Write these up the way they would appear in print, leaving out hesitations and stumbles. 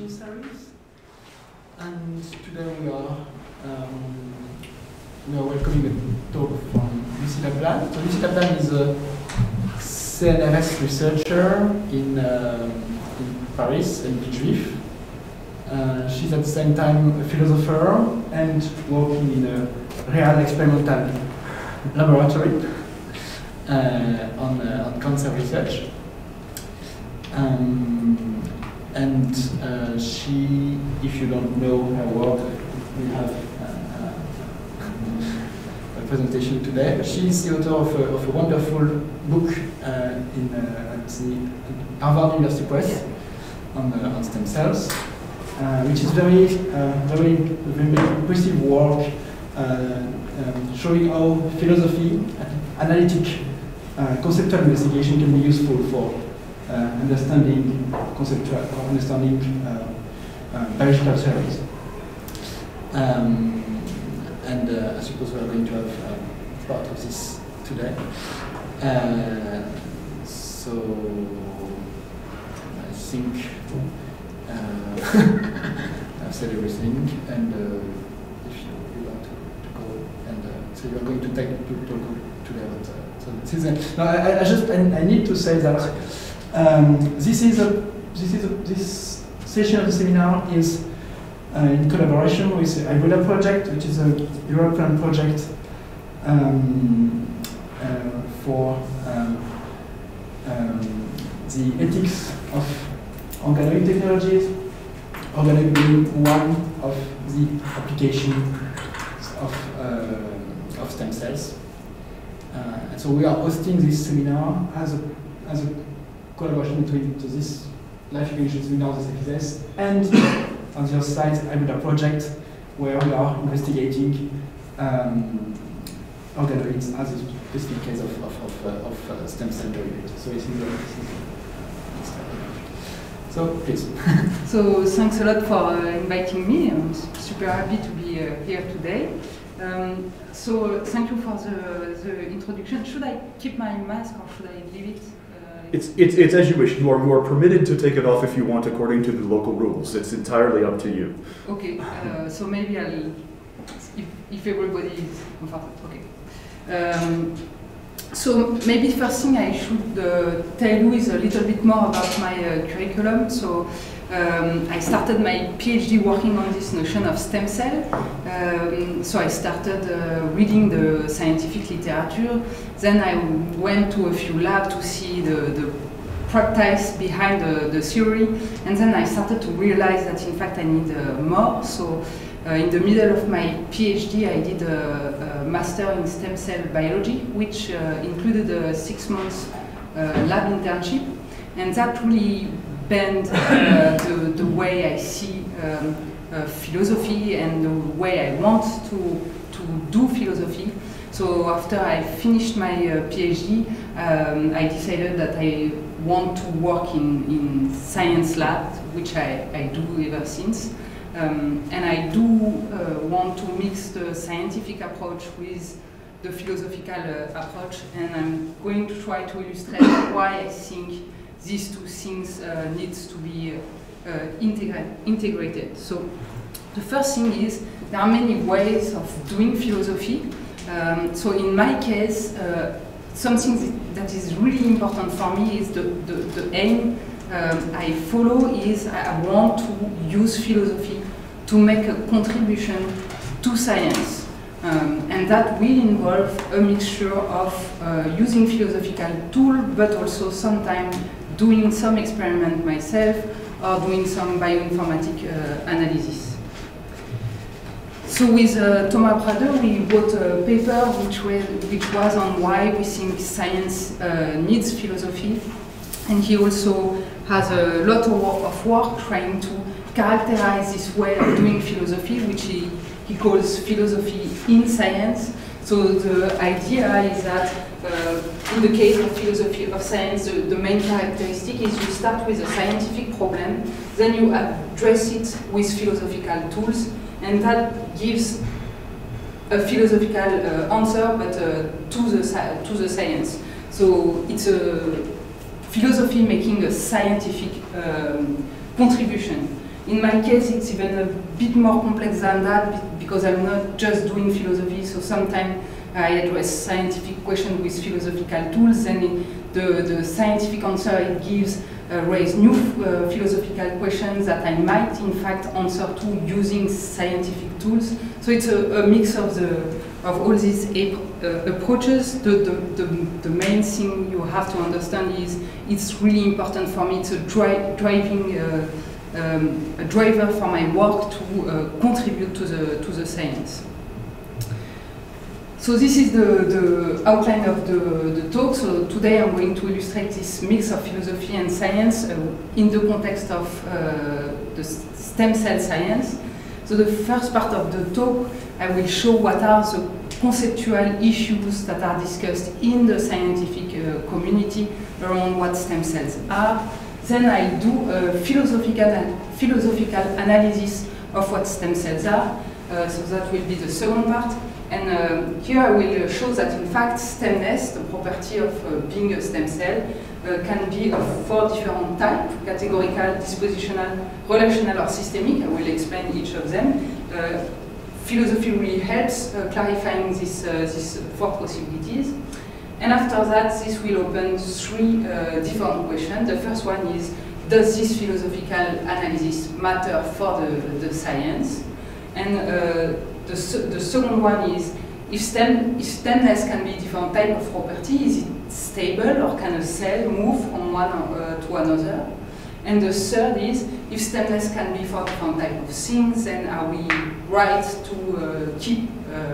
teaching series. And today we are welcoming a talk from Lucie Laplanne. So Lucie Laplanne is a CNRS researcher in Paris and Villejuif. She's at the same time a philosopher and working in a real experimental laboratory on cancer research. And she, if you don't know her work, we have a presentation today. She is the author of a wonderful book at the Harvard University Press on stem cells, which is very impressive work showing how philosophy, analytic, conceptual investigation can be useful for understanding biological theories. And I suppose we are going to have part of this today. So I think I've said everything, and if you want to go, and so you are going to talk today about so this is I need to say that this session of the seminar is in collaboration with the IBOLA project, which is a European project for the ethics of organoid technologies, organoid being one of the applications of stem cells. And so we are hosting this seminar as a collaboration between this life equation seminar, the CFSS, and on the other side, IBOLA project, where we are investigating organoids as a specific case of stem cell derivatives. So it's so please. So thanks a lot for inviting me. I'm super happy to be here today. So thank you for the introduction. Should I keep my mask or should I leave it? It's as you wish. You are permitted to take it off if you want, according to the local rules. It's entirely up to you. Okay. So maybe I'll, if everybody is comfortable. Okay. So maybe first thing I should tell you is a little bit more about my curriculum. So I started my PhD working on this notion of stem cell. So I started reading the scientific literature. Then I went to a few labs to see the practice behind the theory. And then I started to realize that in fact I need more. So in the middle of my PhD, I did a master in stem cell biology, which included a 6 months lab internship. And that really bent the way I see philosophy and the way I want to do philosophy. So after I finished my PhD, I decided that I want to work in science labs, which I do ever since. And I do want to mix the scientific approach with the philosophical approach, and I'm going to try to illustrate why I think these two things needs to be integrated. So the first thing is there are many ways of doing philosophy. So in my case, something that is really important for me is the aim I follow is I want to use philosophy to make a contribution to science. And that will involve a mixture of using philosophical tools, but also sometimes doing some experiment myself or doing some bioinformatic analysis. So with Thomas Prader, we wrote a paper which was on why we think science needs philosophy. And he also has a lot of work trying to characterize this way of doing philosophy, which he calls philosophy in science. So the idea is that in the case of philosophy of science, the main characteristic is you start with a scientific problem, then you address it with philosophical tools, and that gives a philosophical answer, but to the science. So it's a philosophy making a scientific contribution. In my case, it's even a bit more complex than that because I'm not just doing philosophy, so sometimes I address scientific questions with philosophical tools, and the scientific answer it gives raise new philosophical questions that I might in fact answer to using scientific tools. So it's a mix of all these approaches. The main thing you have to understand is it's really important for me. It's a driver for my work to contribute to the science. So this is the outline of the talk. So today I'm going to illustrate this mix of philosophy and science in the context of the stem cell science. So the first part of the talk, I will show what are the conceptual issues that are discussed in the scientific community around what stem cells are. Then I'll do a philosophical analysis of what stem cells are. So that will be the second part. And here I will show that in fact stemness, the property of being a stem cell, can be of 4 different types: categorical, dispositional, relational, or systemic. I will explain each of them. Philosophy really helps clarifying these 4 possibilities. And after that, this will open 3 different questions. The first one is, does this philosophical analysis matter for the science? And the second one is, if stemness can be different type of property, is it stable or can a cell move from one to another? And the third is, if stemness can be for different type of things, then are we right to keep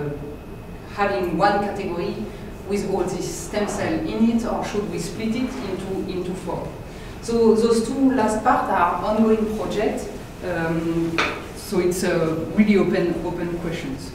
having one category with all this stem cell in it, or should we split it into 4? So those 2 last parts are ongoing projects. So it's really open questions.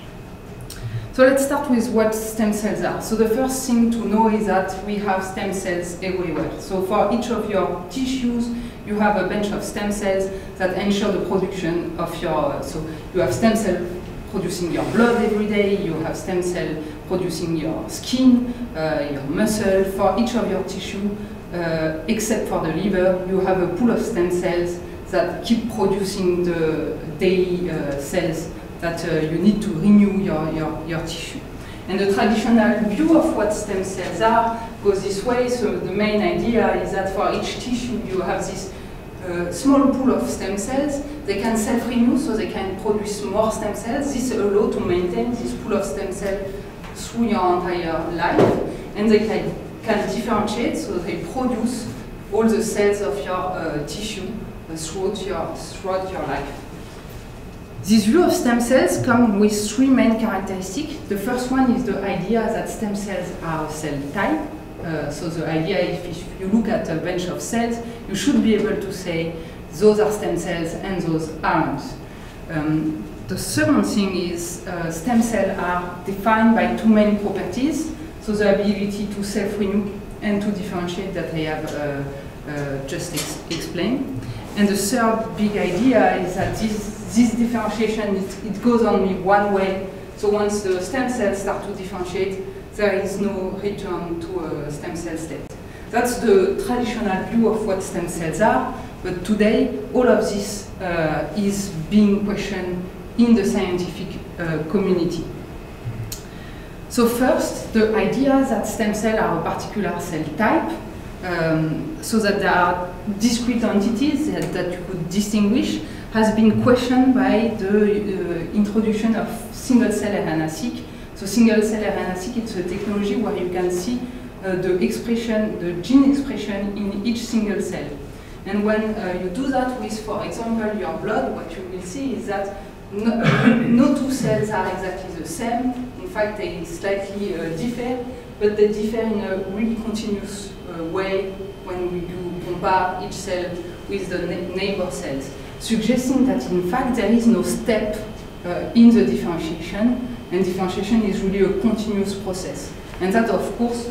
So let's start with what stem cells are. So the first thing to know is that we have stem cells everywhere. So for each of your tissues, you have a bunch of stem cells that ensure the production of your, so you have stem cell producing your blood every day, you have stem cell producing your skin, your muscle. For each of your tissue, except for the liver, you have a pool of stem cells that keep producing the daily cells that you need to renew your tissue. And the traditional view of what stem cells are goes this way. So the main idea is that for each tissue you have this small pool of stem cells. They can self-renew, so they can produce more stem cells. This allows to maintain this pool of stem cells through your entire life. And they can differentiate, so they produce all the cells of your tissue throughout your life. This view of stem cells comes with 3 main characteristics. The first one is the idea that stem cells are a cell type. So the idea is if you look at a bunch of cells, you should be able to say those are stem cells and those aren't. The second thing is stem cells are defined by 2 main properties. So the ability to self-renew and to differentiate that I have just explained. And the third big idea is that this differentiation, it goes only one way. So once the stem cells start to differentiate, there is no return to a stem cell state. That's the traditional view of what stem cells are, but today all of this is being questioned in the scientific community. So first, the idea that stem cells are a particular cell type, so that there are discrete entities that you could distinguish, has been questioned by the introduction of single-cell RNA-seq. So single-cell RNA-seq, it's a technology where you can see the gene expression in each single cell. And when you do that with, for example, your blood, what you will see is that no 2 cells are exactly the same. In fact, they slightly differ, but they differ in a really continuous way when you compare each cell with the neighbor cells, suggesting that in fact there is no step in the differentiation, and differentiation is really a continuous process. And that, of course,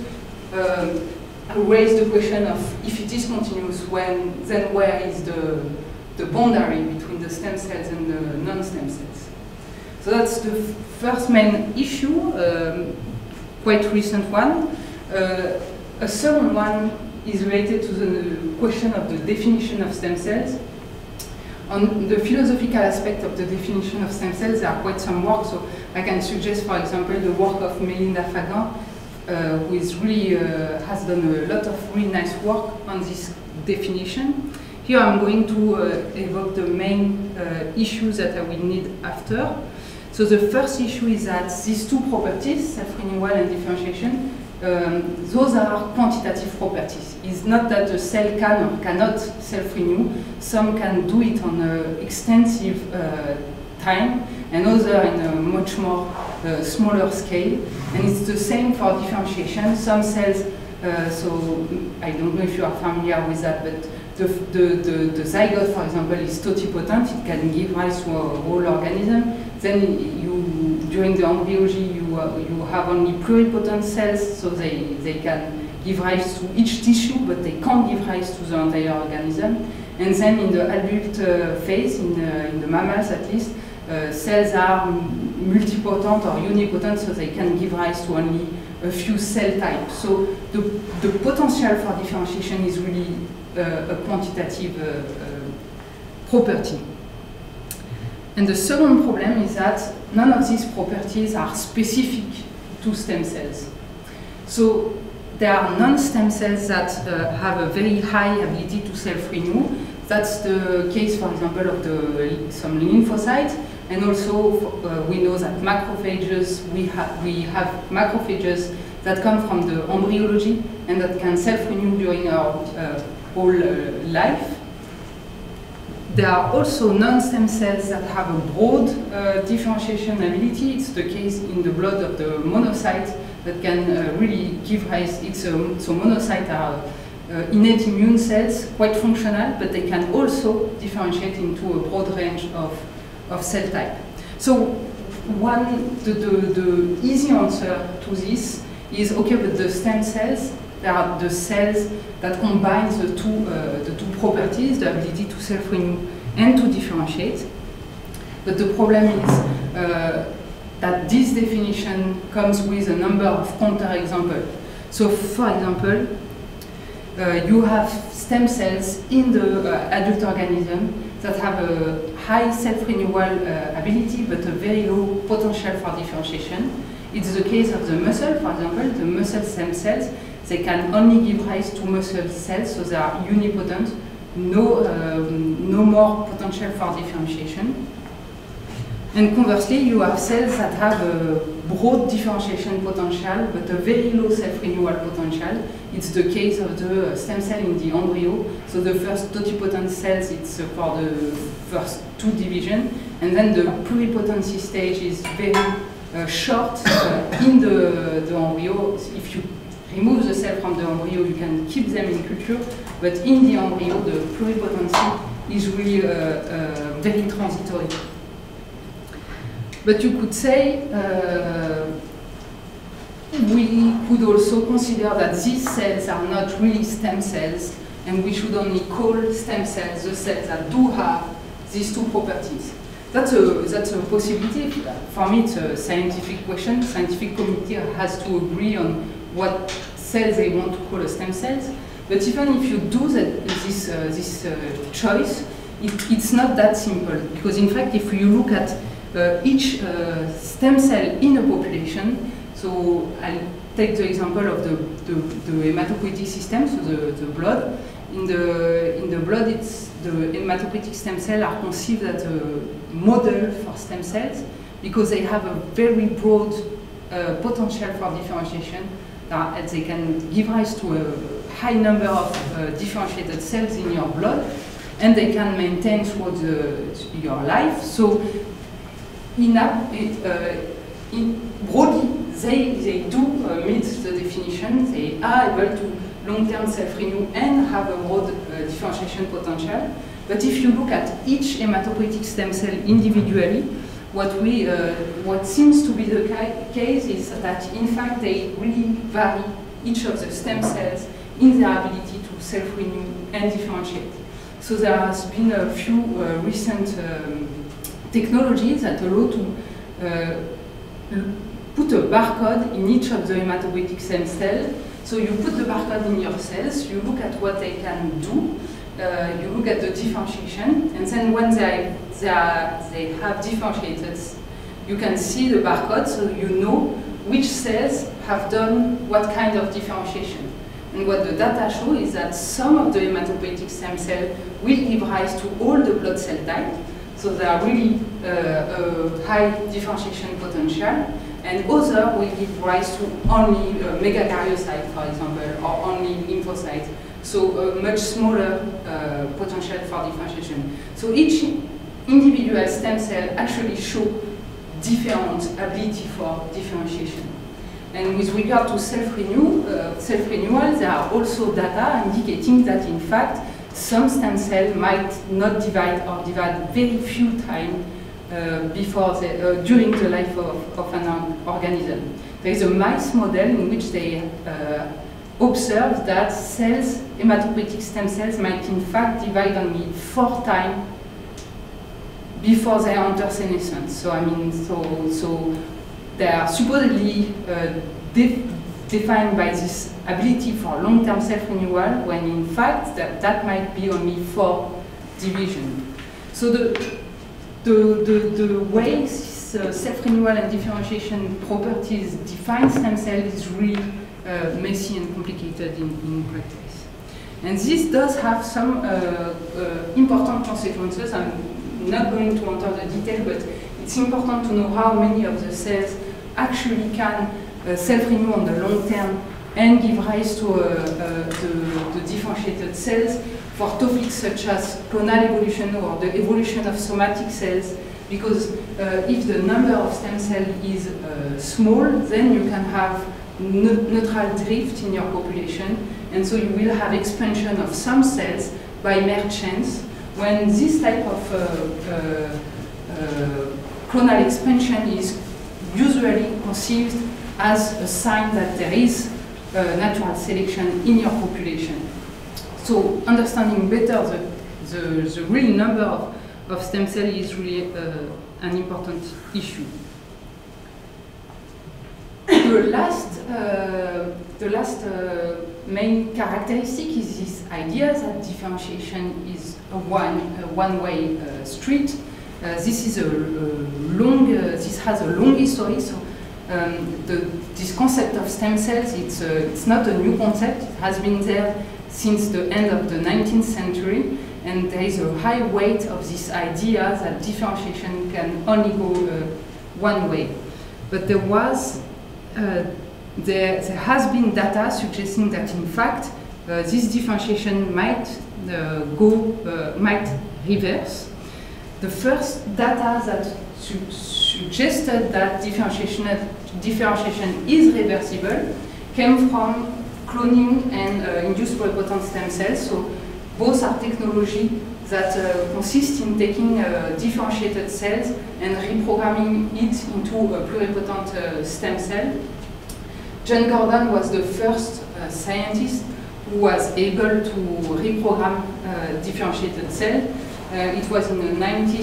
raised the question of if it is continuous, then where is the boundary between the stem cells and the non-stem cells? So that's the first main issue, quite recent one. A second one is related to the question of the definition of stem cells. On the philosophical aspect of the definition of stem cells, there are quite some work. So I can suggest, for example, the work of Melinda Fagan, who is really has done a lot of really nice work on this definition. Here I'm going to evoke the main issues that I will need after. So the first issue is that these two properties, self-renewal and differentiation, those are quantitative properties. It's not that the cell can or cannot self-renew. Some can do it on an extensive time, and others in a much more smaller scale. And it's the same for differentiation. Some cells, so I don't know if you are familiar with that, but the zygote, for example, is totipotent. It can give rise to a whole organism. Then during the embryology, you have only pluripotent cells, so they can give rise to each tissue, but they can't give rise to the entire organism. And then in the adult phase, in the mammals at least, cells are multipotent or unipotent, so they can give rise to only a few cell types. So the potential for differentiation is really a quantitative property. And the second problem is that none of these properties are specific to stem cells. So there are non-stem cells that have a very high ability to self-renew. That's the case, for example, of some lymphocytes. And also, we know that macrophages, we have macrophages that come from the embryology and that can self-renew during our whole life. There are also non-stem cells that have a broad differentiation ability. It's the case in the blood of the monocytes that can really give rise. So monocytes are innate immune cells, quite functional, but they can also differentiate into a broad range of cell type. So the easy answer to this is, okay, but the stem cells, they are the cells that combine the two properties, the ability to self-renew and to differentiate. But the problem is that this definition comes with a number of counterexamples. So, for example, you have stem cells in the adult organism that have a high self-renewal ability, but a very low potential for differentiation. It's the case of the muscle, for example, the muscle stem cells. They can only give rise to muscle cells, so they are unipotent, no more potential for differentiation. And conversely, you have cells that have a broad differentiation potential, but a very low self-renewal potential. It's the case of the stem cell in the embryo. So the first totipotent cells, it's for the first two divisions, and then the pluripotency stage is very short in the embryo. If you remove the cell from the embryo, you can keep them in culture, but in the embryo, the pluripotency is really very transitory. But you could say we could also consider that these cells are not really stem cells, and we should only call stem cells the cells that do have these two properties. That's a possibility. For me, it's a scientific question. The scientific community has to agree on what cells they want to call a stem cells. But even if you do this choice, it's not that simple. Because in fact, if you look at each stem cell in a population, so I'll take the example of the hematopoietic system, so the blood. In the blood, the hematopoietic stem cells are conceived as a model for stem cells because they have a very broad potential for differentiation. They can give rise to a high number of differentiated cells in your blood, and they can maintain throughout your life. So, broadly, they do meet the definition. They are able to long-term self-renew and have a broad differentiation potential. But if you look at each hematopoietic stem cell individually, what seems to be the case is that in fact they really vary, each of the stem cells, in their ability to self-renew and differentiate. So there has been a few recent technologies that allow to put a barcode in each of the hematopoietic stem cells. So you put the barcode in your cells, you look at what they can do, you look at the differentiation, and then when they have differentiated, you can see the barcode, so you know which cells have done what kind of differentiation. And what the data show is that some of the hematopoietic stem cells will give rise to all the blood cell type, so they are really a high differentiation potential, and other will give rise to only megakaryocyte, for example, or only lymphocyte, so a much smaller potential for differentiation. So each individual stem cell actually show different ability for differentiation. And with regard to self-renewal, there are also data indicating that in fact some stem cells might not divide or divide very few times during the life of an organism. There is a mice model in which they observe that cells, hematopoietic stem cells, might in fact divide only 4 times before they enter senescence. So I mean, so they are supposedly defined by this ability for long-term self-renewal, when in fact that might be only 4 divisions. So the way self-renewal and differentiation properties define stem cells is really messy and complicated in practice. And this does have some important consequences. I'm not going to enter the detail, but it's important to know how many of the cells actually can self-renew on the long term and give rise to the differentiated cells for topics such as clonal evolution or the evolution of somatic cells, because if the number of stem cells is small, then you can have neutral drift in your population, and so you will have expansion of some cells by mere chance, when this type of clonal expansion is usually conceived as a sign that there is natural selection in your population. So understanding better the real number of stem cells is really an important issue. The last main characteristic is this idea that differentiation is a one-way street. This has a long history. So this concept of stem cells, it's not a new concept. It has been there since the end of the 19th century, and there is a high weight of this idea that differentiation can only go one way. But there has been data suggesting that in fact this differentiation might reverse. The first data that suggested that differentiation is reversible came from cloning and induced pluripotent stem cells. So both are technology that consist in taking differentiated cells and reprogramming it into a pluripotent stem cell. John Gordon was the first scientist who was able to reprogram differentiated cells. It was in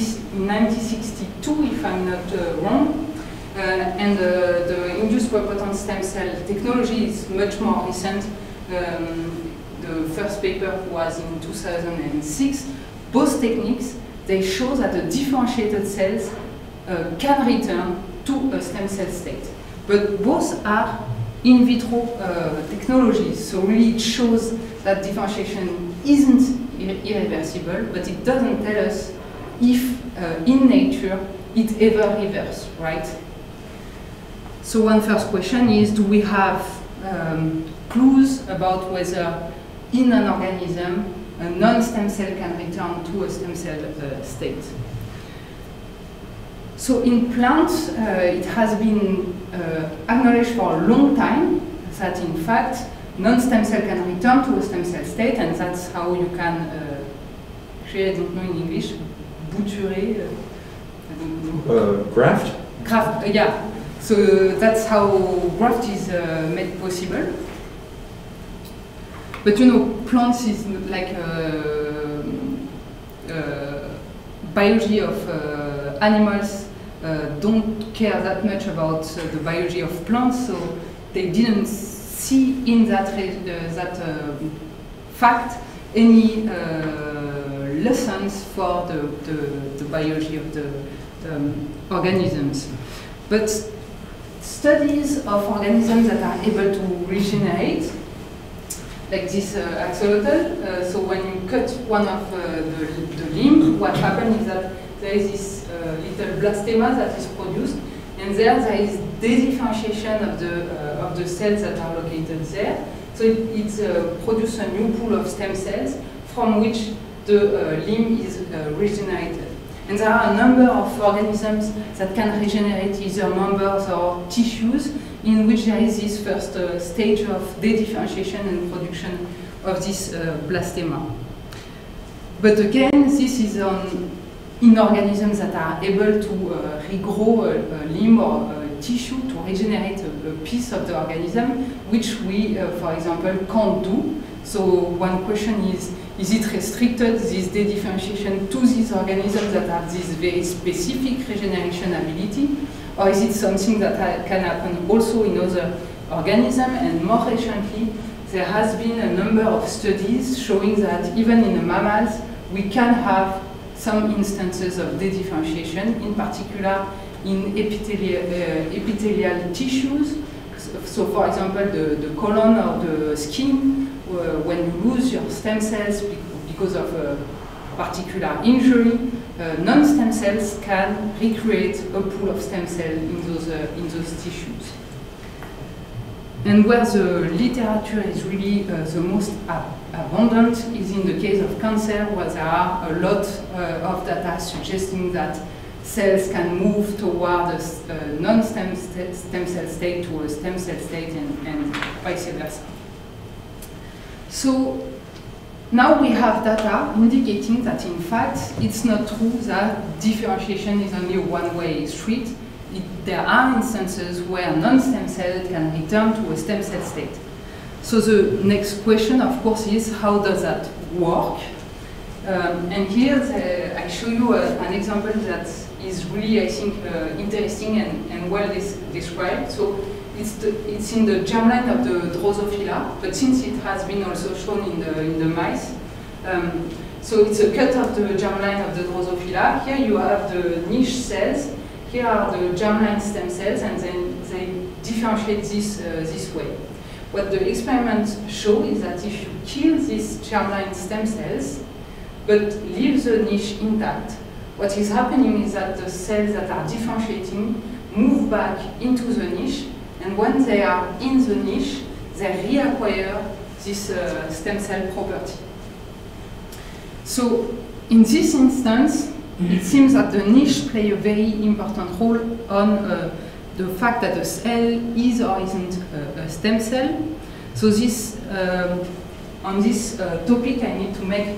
1962, if I'm not wrong. And the induced pluripotent stem cell technology is much more recent. The first paper was in 2006. Both techniques, they show that the differentiated cells can return to a stem cell state. But both are in vitro technologies, so really it shows that differentiation isn't irreversible, but it doesn't tell us if in nature it ever reverses, right? So one first question is, do we have clues about whether in an organism a non-stem cell can return to a stem cell state? So in plants, it has been acknowledged for a long time that in fact non-stem cell can return to a stem cell state, and that's how you can create, I don't know in English, bouturer, I don't know. Graft? Graft, yeah. So that's how graft is made possible. But you know, plants is like biology of animals don't care that much about the biology of plants, so they didn't see in that fact any lessons for the biology of the organisms. But studies of organisms that are able to regenerate, like this axolotl, so when you cut one of the limb, what happens is that there is this little blastema that is produced, and there is dedifferentiation of the cells that are located there. So it produces a new pool of stem cells from which the limb is regenerated. And there are a number of organisms that can regenerate either members or tissues in which there is this first stage of dedifferentiation and production of this blastema. But again, this is in organisms that are able to regrow a limb or a tissue to regenerate a piece of the organism, which we, for example, can't do. So one question is it restricted, this dedifferentiation, to these organisms that have this very specific regeneration ability? Or is it something that can happen also in other organisms? And more recently, there has been a number of studies showing that even in the mammals, we can have some instances of dedifferentiation, in particular in epithelial tissues. So for example, the colon or the skin, when you lose your stem cells because of a particular injury, non-stem cells can recreate a pool of stem cells in those tissues. And where the literature is really the most abundant is in the case of cancer, where there are a lot of data suggesting that cells can move toward a non-stem stem cell state to a stem cell state and vice versa. So now we have data indicating that in fact it's not true that differentiation is only a one-way street. There are instances where non-stem cell can return to a stem cell state. So the next question, of course, is how does that work? And here I show you an example that is really, I think, interesting and well described. So it's in the germline of the Drosophila, but since it has been also shown in the mice, so it's a cut of the germline of the Drosophila. Here you have the niche cells. Here are the germline stem cells, and then they differentiate this way. What the experiments show is that if you kill these germline stem cells, but leave the niche intact, what is happening is that the cells that are differentiating move back into the niche, and when they are in the niche, they reacquire this stem cell property. So in this instance, it seems that the niche plays a very important role on the fact that the cell is or isn't a stem cell. So this, on this topic, I need to make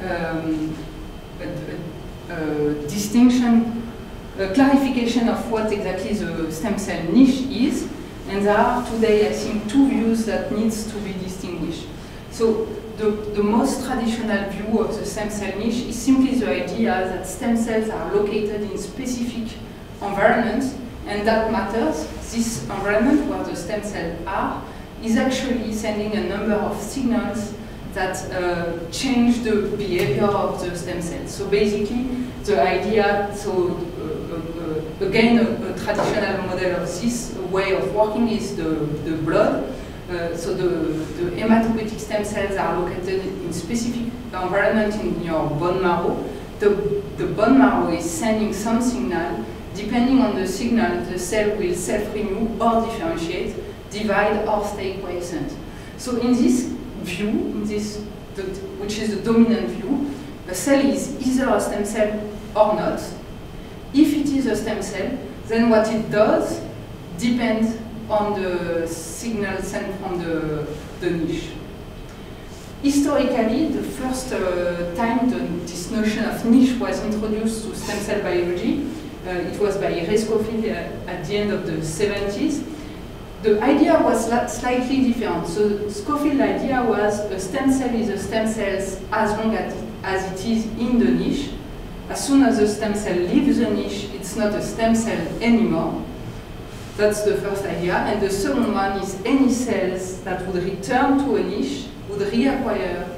a distinction, a clarification of what exactly the stem cell niche is. And there are today, I think, two views that needs to be distinguished. So the most traditional view of the stem cell niche is simply the idea that stem cells are located in specific environments, and that matters. This environment where the stem cells are is actually sending a number of signals that change the behavior of the stem cells. So basically, the idea, so again, a traditional model of this way of working is the blood. So the hematopoietic stem cells are located in specific environment in your bone marrow. The bone marrow is sending some signal. Depending on the signal, the cell will self-renew or differentiate, divide or stay quiescent. So in this view, which is the dominant view, the cell is either a stem cell or not. If it is a stem cell, then what it does depends on the signal sent from the niche. Historically, the first time this notion of niche was introduced to stem cell biology, it was by Ray Schofield at the end of the 70s. The idea was slightly different. So Schofield's idea was a stem cell is a stem cell as long as it is in the niche. As soon as the stem cell leaves the niche, it's not a stem cell anymore. That's the first idea. And the second one is any cells that would return to a niche would reacquire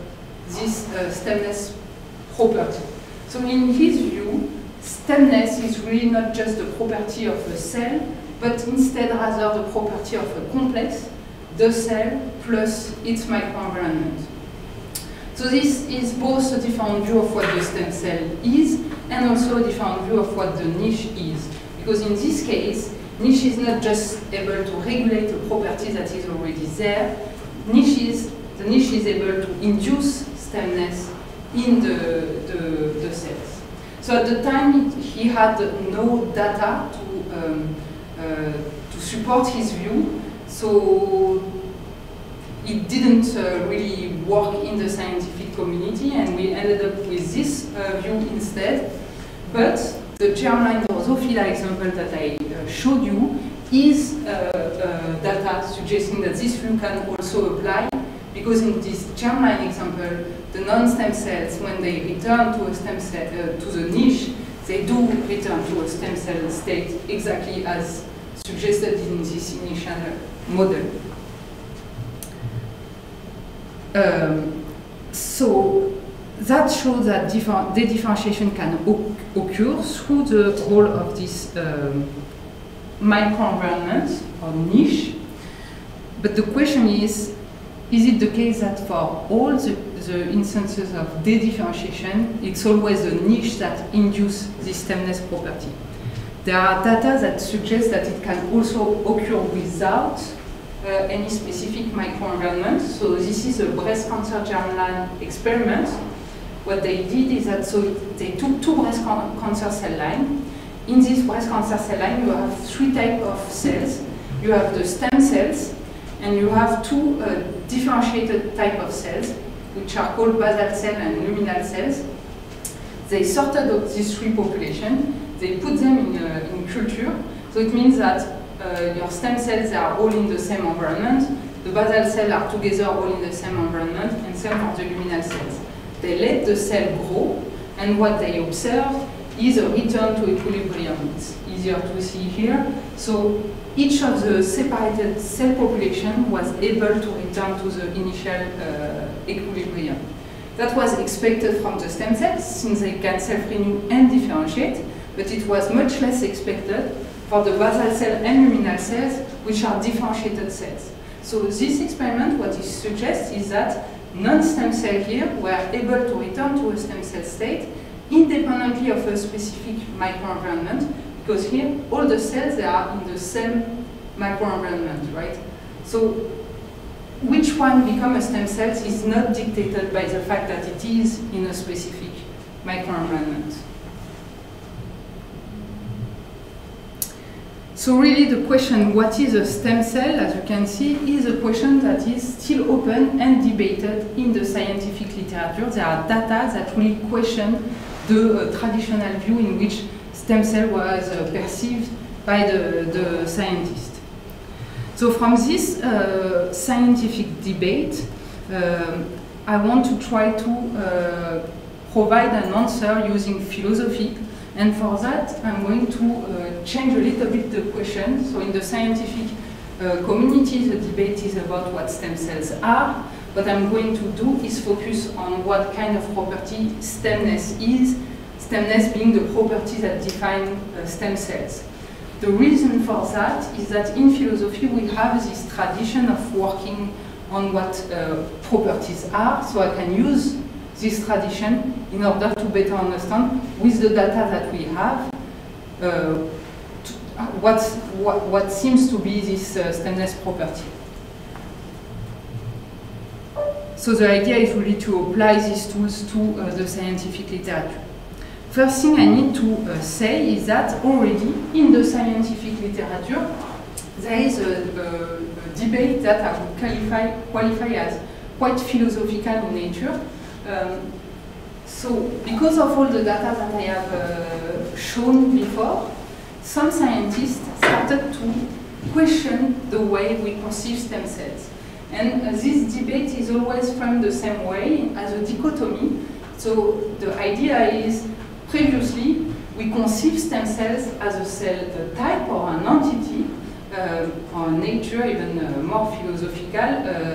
this stemness property. So in his view, stemness is really not just the property of a cell, but instead rather the property of a complex, the cell plus its microenvironment. So this is both a different view of what the stem cell is and also a different view of what the niche is. Because in this case, niche is not just able to regulate a property that is already there. The niche is able to induce stemness in the cells. So at the time, he had no data to support his view, so it didn't really work in the scientific community, and we ended up with this view instead. But the germline Drosophila example that I showed you is data suggesting that this view can also apply, because in this germline example, the non-stem cells, when they return to a stem cell, to the niche, they do return to a stem cell state exactly as suggested in this initial model. So that shows that the differentiation can occur through the role of this microenvironment or niche. But the question is it the case that for all the instances of de-differentiation, it's always the niche that induces this stemness property? There are data that suggest that it can also occur without any specific microenvironment. So this is a breast cancer germline experiment. What they did is that they took two breast cancer cell lines. In this breast cancer cell line, you have three types of cells. You have the stem cells, and you have two differentiated types of cells, which are called basal cell and luminal cells. They sorted out these three populations. They put them in culture. So it means that your stem cells are all in the same environment. The basal cells are together all in the same environment, and same for the luminal cells. They let the cell grow, and what they observed is a return to equilibrium. It's easier to see here. So each of the separated cell population was able to return to the initial equilibrium. That was expected from the stem cells, since they can self-renew and differentiate, but it was much less expected for the basal cell and luminal cells, which are differentiated cells. So this experiment, what it suggests is that non-stem cells here were able to return to a stem cell state independently of a specific microenvironment, because here all the cells they are in the same microenvironment, right? So which one becomes a stem cell is not dictated by the fact that it is in a specific microenvironment. So really the question, what is a stem cell, as you can see, is a question that is still open and debated in the scientific literature. There are data that really question the traditional view in which stem cell was perceived by the scientists. So from this scientific debate, I want to try to provide an answer using philosophy. And for that, I'm going to change a little bit the question. So in the scientific community, the debate is about what stem cells are. What I'm going to do is focus on what kind of property stemness is, stemness being the property that define stem cells. The reason for that is that in philosophy, we have this tradition of working on what properties are, so I can use this tradition in order to better understand, with the data that we have, what seems to be this stemness property. So the idea is really to apply these tools to the scientific literature. First thing I need to say is that already in the scientific literature, there is a debate that I would qualify as quite philosophical in nature. So because of all the data that I have shown before, some scientists started to question the way we conceive stem cells. And this debate is always framed the same way, as a dichotomy. So the idea is, previously, we conceive stem cells as a cell type or an entity, or nature, even more philosophical,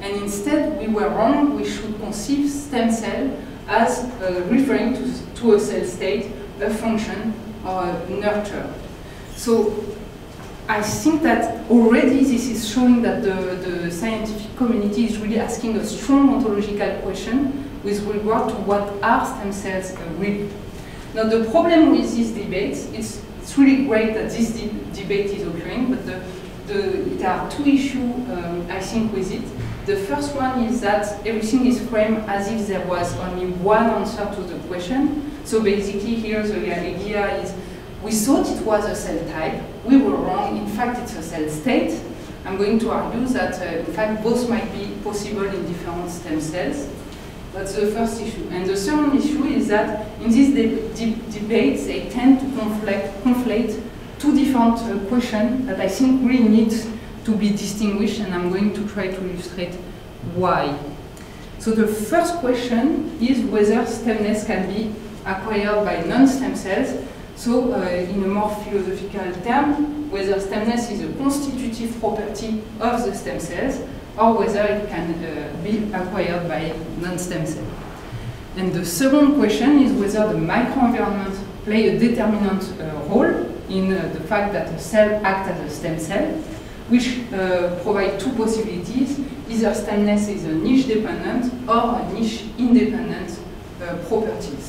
and instead we were wrong. We should conceive stem cell as referring to a cell state, a function, or a nurture. So I think that already this is showing that the scientific community is really asking a strong ontological question with regard to what are stem cells really. Now the problem with this debate, it's really great that this debate is occurring, but there are two issues I think with it. The first one is that everything is framed as if there was only one answer to the question. So basically here the idea is we thought it was a cell type, we were wrong, in fact it's a cell state. I'm going to argue that in fact both might be possible in different stem cells. That's the first issue. And the second issue is that in these debates they tend to conflate two different questions that I think really need to be distinguished, and I'm going to try to illustrate why. So the first question is whether stemness can be acquired by non-stem cells. So in a more philosophical term, whether stemness is a constitutive property of the stem cells or whether it can be acquired by non-stem cells. And the second question is whether the microenvironment play a determinant role in the fact that a cell acts as a stem cell, which provide two possibilities. Either stemness is a niche dependent or a niche independent properties.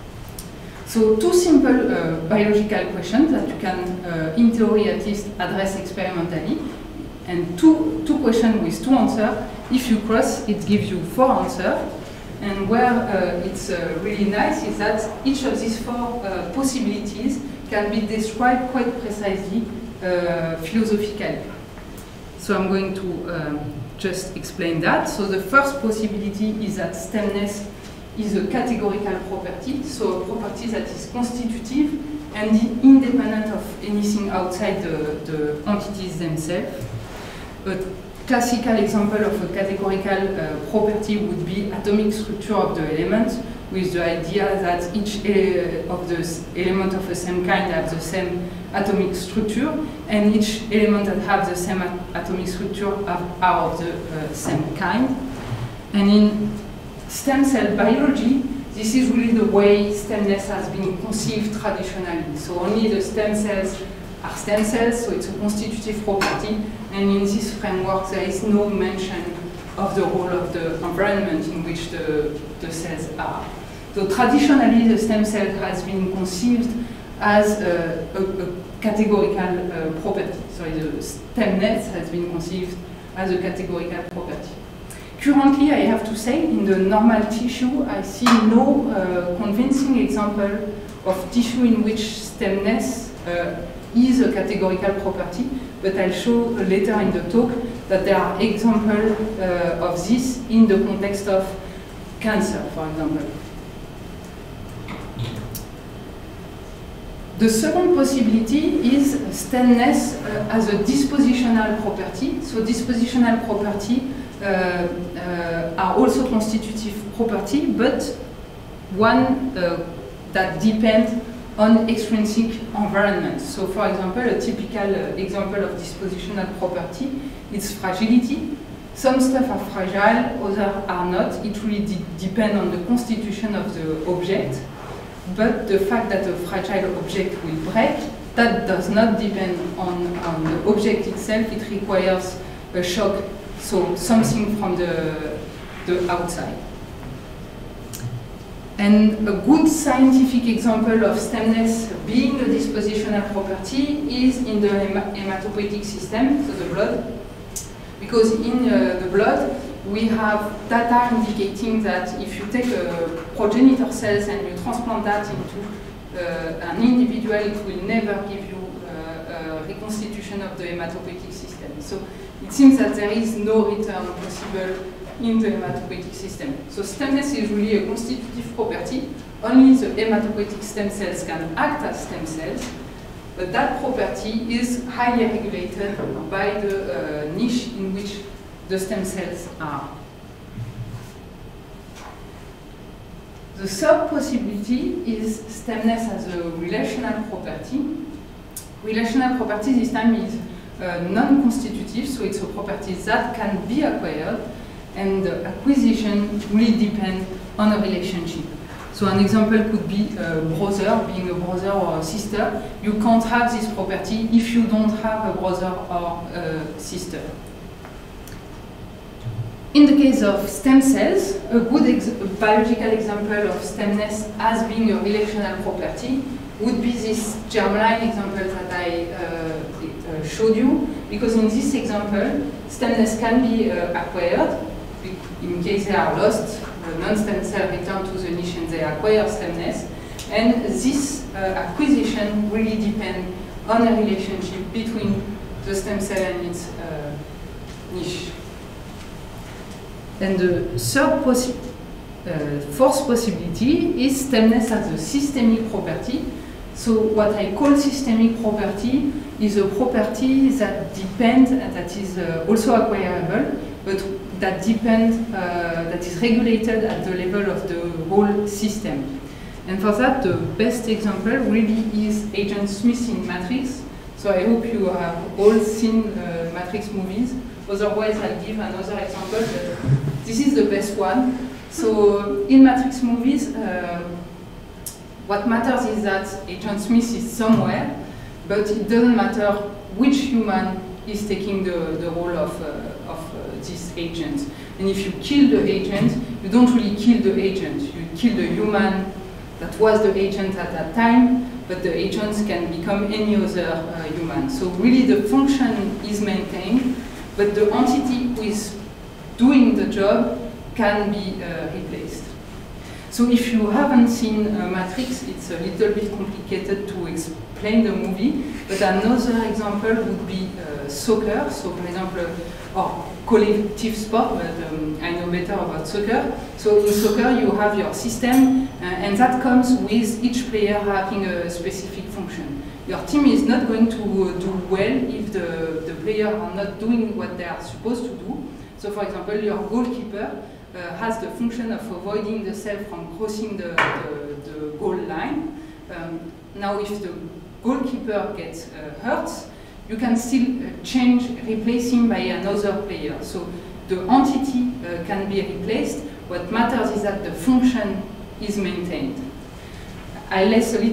So two simple biological questions that you can, in theory at least, address experimentally. And two questions with two answers. If you cross, it gives you four answers. And where it's really nice is that each of these four possibilities can be described quite precisely philosophically. So I'm going to just explain that. So the first possibility is that stemness is a categorical property, so a property that is constitutive and independent of anything outside the entities themselves. A classical example of a categorical property would be atomic structure of the element, with the idea that each of the elements of the same kind have the same atomic structure, and each element that have the same atomic structure are of the same kind. And in stem cell biology, this is really the way stemness has been conceived traditionally. So only the stem cells are stem cells, so it's a constitutive property, and in this framework there is no mention of the role of the environment in which the cells are. So traditionally the stem cell has been conceived as a categorical property. So the stemness has been conceived as a categorical property. Currently, I have to say, in the normal tissue, I see no convincing example of tissue in which stemness is a categorical property, but I'll show later in the talk that there are examples of this in the context of cancer, for example. The second possibility is stemness as a dispositional property. So dispositional property are also constitutive property, but one that depends on extrinsic environment. So for example, a typical example of dispositional property is fragility. Some stuff are fragile, others are not. It really depends on the constitution of the object. But the fact that a fragile object will break, that does not depend on the object itself. It requires a shock, so something from the outside. And a good scientific example of stemness being a dispositional property is in the hematopoietic system, so the blood. Because in the blood, we have data indicating that if you take progenitor cells and you transplant that into an individual, it will never give you a reconstitution of the hematopoietic system. So it seems that there is no return possible in the hematopoietic system. So stemness is really a constitutive property. Only the hematopoietic stem cells can act as stem cells, but that property is highly regulated by the niche in which the stem cells are. The third possibility is stemness as a relational property. Relational property this time is non-constitutive, so it's a property that can be acquired. and the acquisition really depend on a relationship. So an example could be a brother, being a brother or a sister. You can't have this property if you don't have a brother or a sister. In the case of stem cells, a good biological example of stemness as being a relational property would be this germline example that I showed you, because in this example, stemness can be acquired. In case they are lost, the non-stem cell return to the niche and they acquire stemness. And this acquisition really depends on a relationship between the stem cell and its niche. And the fourth possibility is stemness as a systemic property. So what I call systemic property is a property that depends, that is also acquirable, but that depends, that is regulated at the level of the whole system. And for that, the best example really is Agent Smith in Matrix. So I hope you have all seen Matrix movies. Otherwise, I'll give another example, but this is the best one. So in Matrix movies, what matters is that Agent Smith is somewhere, but it doesn't matter which human is taking the role of this agent. And if you kill the agent, you don't really kill the agent. You kill the human that was the agent at that time, but the agents can become any other human. So really the function is maintained, but the entity who is doing the job can be replaced. So if you haven't seen Matrix, it's a little bit complicated to explain the movie, but another example would be soccer. So for example, or collective sport, but I know better about soccer. So in soccer you have your system, and that comes with each player having a specific function. Your team is not going to do well if the players are not doing what they are supposed to do. So for example, your goalkeeper has the function of avoiding the cell from crossing the goal line. Now if the goalkeeper gets hurt, you can still replace him by another player. So the entity can be replaced. What matters is that the function is maintained. I like a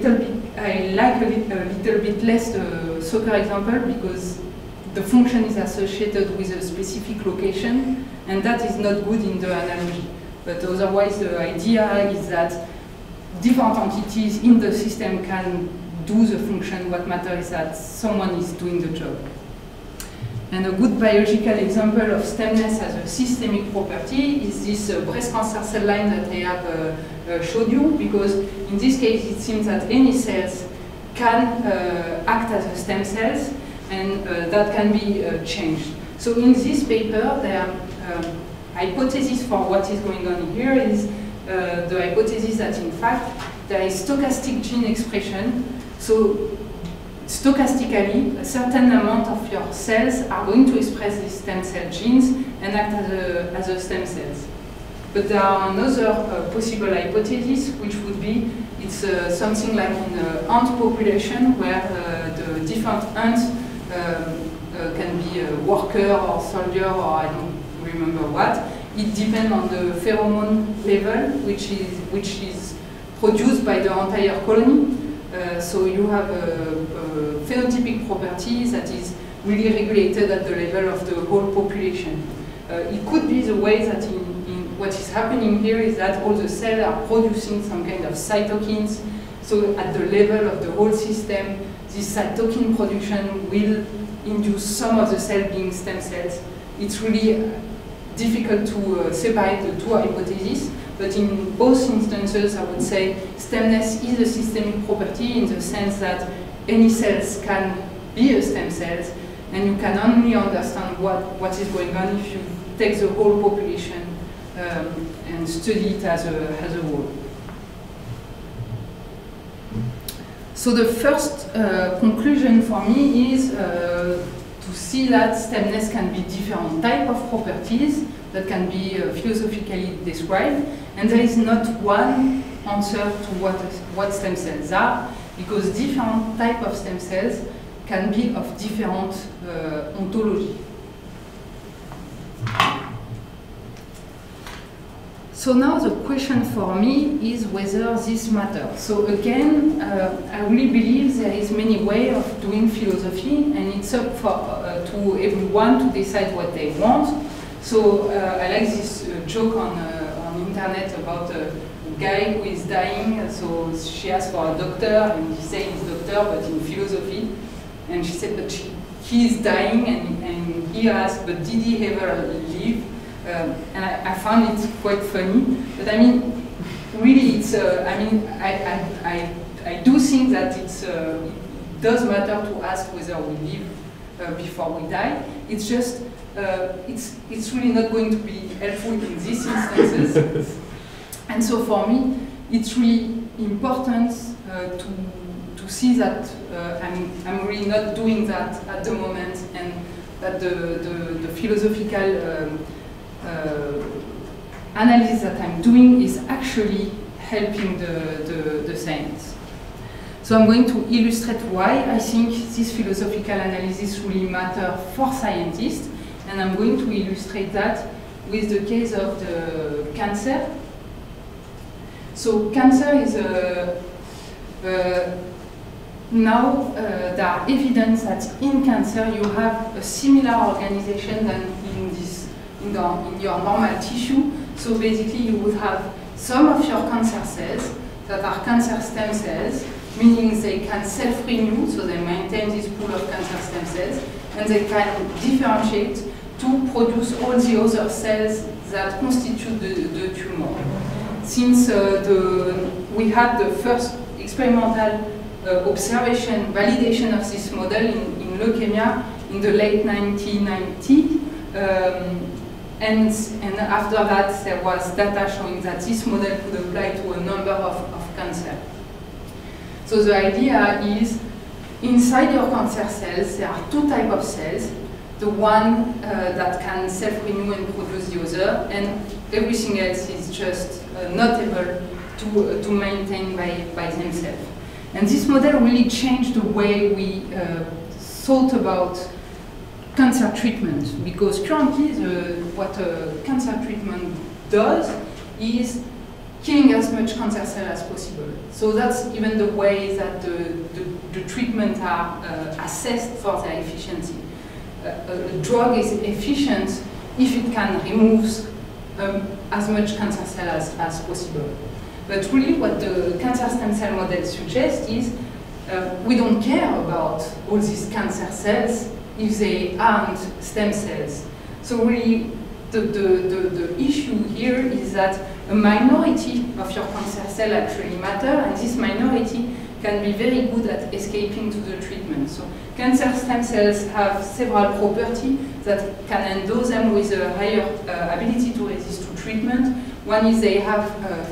little bit less the soccer example because the function is associated with a specific location, and that is not good in the analogy. But otherwise, the idea is that different entities in the system can do the function. What matters is that someone is doing the job. And a good biological example of stemness as a systemic property is this breast cancer cell line that I have showed you, because in this case it seems that any cells can act as a stem cells, and that can be changed. So in this paper, the hypothesis for what is going on here is the hypothesis that in fact there is stochastic gene expression. So stochastically, a certain amount of your cells are going to express these stem cell genes and act as a stem cells. But there are another possible hypothesis, which would be it's something like in an ant population where the different ants can be a worker or soldier or I don't remember what. It depends on the pheromone level, which is produced by the entire colony. So you have a phenotypic property that is really regulated at the level of the whole population. It could be the way that in what is happening here is that all the cells are producing some kind of cytokines. So at the level of the whole system, this cytokine production will induce some of the cells being stem cells. It's really difficult to separate the two hypotheses, but in both instances I would say stemness is a systemic property in the sense that any cells can be a stem cells, and you can only understand what is going on if you take the whole population and study it as a whole. So the first conclusion for me is to see that stemness can be different type of properties that can be philosophically described, and there is not one answer to what stem cells are, because different type of stem cells can be of different ontology. So now the question for me is whether this matters. So again, I really believe there is many ways of doing philosophy, and it's up for to everyone to decide what they want. So I like this joke on internet about a guy who is dying. So she asked for a doctor, and he said he's doctor, but in philosophy. And she said, but he is dying, and he asked, but did he ever live? And I found it quite funny, but I mean, really, it's. I mean, I do think that it does matter to ask whether we live before we die. It's just, it's really not going to be helpful in these instances. And so for me, it's really important to see that I'm really not doing that at the moment, and that the philosophical analysis that I'm doing is actually helping the science. So I'm going to illustrate why I think this philosophical analysis really matters for scientists, and I'm going to illustrate that with the case of the cancer. So cancer is now there are evidence that in cancer you have a similar organization than in your normal tissue. So basically you would have some of your cancer cells that are cancer stem cells, meaning they can self-renew, so they maintain this pool of cancer stem cells, and they can differentiate to produce all the other cells that constitute the tumor. Since we had the first experimental observation, validation of this model in leukemia in the late 1990s, and after that there was data showing that this model could apply to a number of cancer. So the idea is, inside your cancer cells there are two types of cells, the one that can self-renew and produce the other, and everything else is just not able to maintain by themselves. And this model really changed the way we thought about cancer treatment, because currently what cancer treatment does is killing as much cancer cell as possible. So that's even the way that the treatment are assessed for their efficiency. A drug is efficient if it can remove as much cancer cell as possible. But really what the cancer stem cell model suggests is we don't care about all these cancer cells if they aren't stem cells. So really the issue here is that a minority of your cancer cell actually matter, and this minority can be very good at escaping to the treatment. So cancer stem cells have several properties that can endow them with a higher ability to resist to treatment. One is they have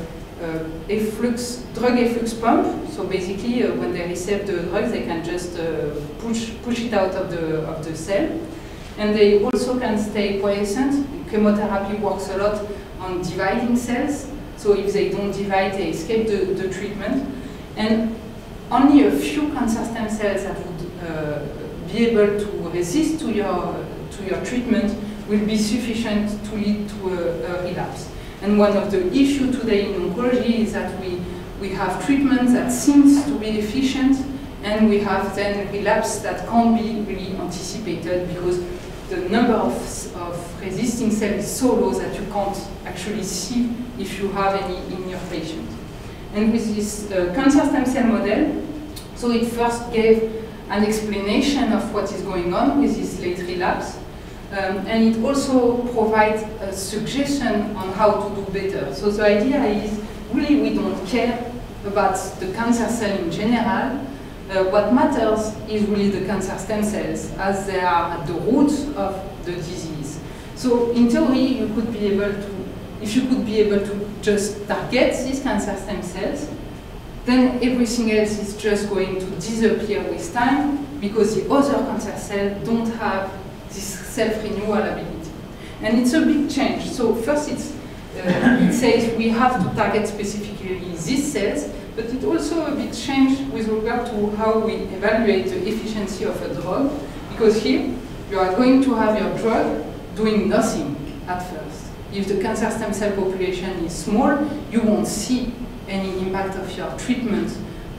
drug efflux pump. So basically, when they receive the drug, they can just push it out of the cell. And they also can stay quiescent. Chemotherapy works a lot on dividing cells. So if they don't divide, they escape the treatment. And only a few cancer stem cells that would be able to resist to your treatment will be sufficient to lead to a relapse. And one of the issues today in oncology is that we have treatments that seems to be efficient, and we have then relapse that can't be really anticipated because the number of resisting cells is so low that you can't actually see if you have any in your patient. And with this cancer stem cell model, so it first gave an explanation of what is going on with this late relapse, and it also provides a suggestion on how to do better. So the idea is really we don't care about the cancer cell in general. What matters is really the cancer stem cells, as they are at the root of the disease. So in theory, you could be able to, if you could be able to just target these cancer stem cells, then everything else is just going to disappear with time because the other cancer cells don't have this self-renewal ability. And it's a big change. So first it says we have to target specifically these cells, but it also a big change with regard to how we evaluate the efficiency of a drug, because here you are going to have your drug doing nothing at first. if the cancer stem cell population is small, you won't see any impact of your treatment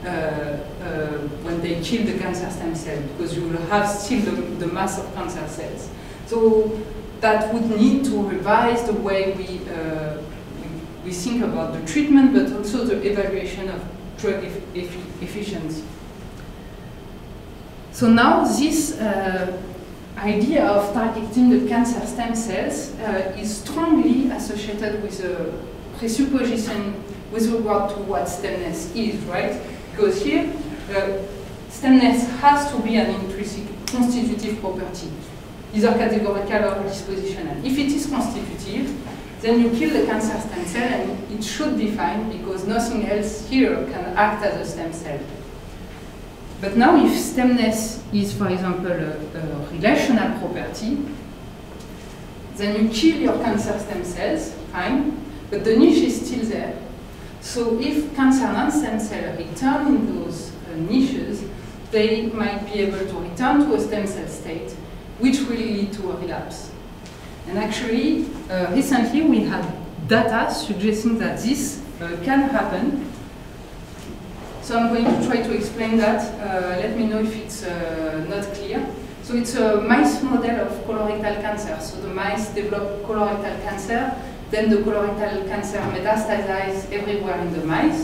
when they kill the cancer stem cell, because you will have still the mass of cancer cells. So that would need to revise the way we think about the treatment, but also the evaluation of drug efficiency. So now this idea of targeting the cancer stem cells is strongly associated with a presupposition with regard to what stemness is, right? Because here, stemness has to be an intrinsic constitutive property, either categorical or dispositional. If it is constitutive, then you kill the cancer stem cell and it should be fine because nothing else here can act as a stem cell. But now if stemness is, for example, a relational property, then you kill your cancer stem cells, fine, but the niche is still there. So if cancer non-stem cells return in those niches, they might be able to return to a stem cell state, which will lead to a relapse. And actually, recently we had data suggesting that this can happen. So I'm going to try to explain that. Let me know if it's not clear. So it's a mice model of colorectal cancer. So the mice develop colorectal cancer, then the colorectal cancer metastasizes everywhere in the mice.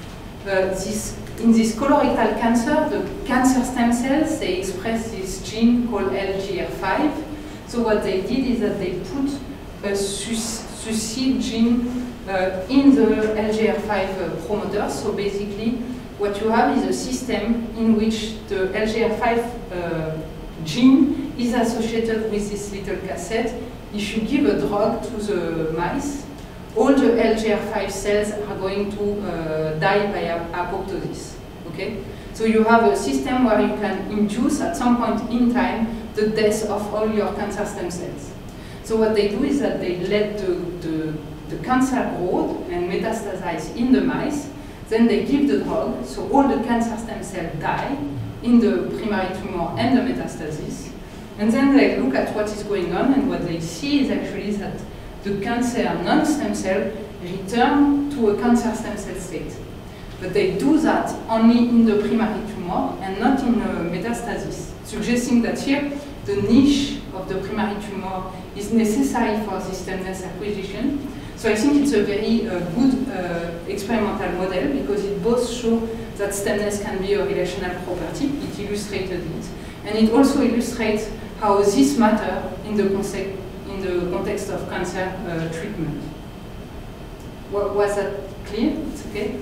In this colorectal cancer, the cancer stem cells, they express this gene called LGR5. So what they did is that they put a suicide gene in the LGR5 promoter. So basically, what you have is a system in which the LGR5 gene is associated with this little cassette. If you give a drug to the mice, all the LGR5 cells are going to die by apoptosis. Okay? So you have a system where you can induce at some point in time the death of all your cancer stem cells. So what they do is that they let the cancer grow and metastasize in the mice. Then they give the drug, so all the cancer stem cells die in the primary tumor and the metastasis. And then they look at what is going on, and what they see is actually that the cancer non-stem cell return to a cancer stem cell state. But they do that only in the primary tumor and not in metastasis, suggesting that here the niche of the primary tumor is necessary for this stemness acquisition. So I think it's a very good experimental model because it both shows that stemness can be a relational property, it illustrated it, and it also illustrates how this matters in the context of cancer treatment. Was that clear? It's okay?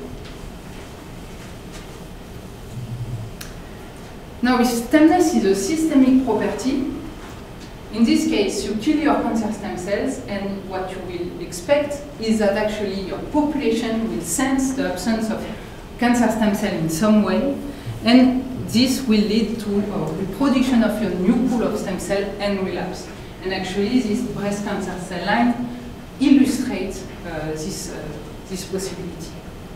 Now, if stemness is a systemic property, in this case, you kill your cancer stem cells, and what you will expect is that actually your population will sense the absence of cancer stem cell in some way, and this will lead to a reproduction of your new pool of stem cell and relapse. And actually, this breast cancer cell line illustrates this possibility.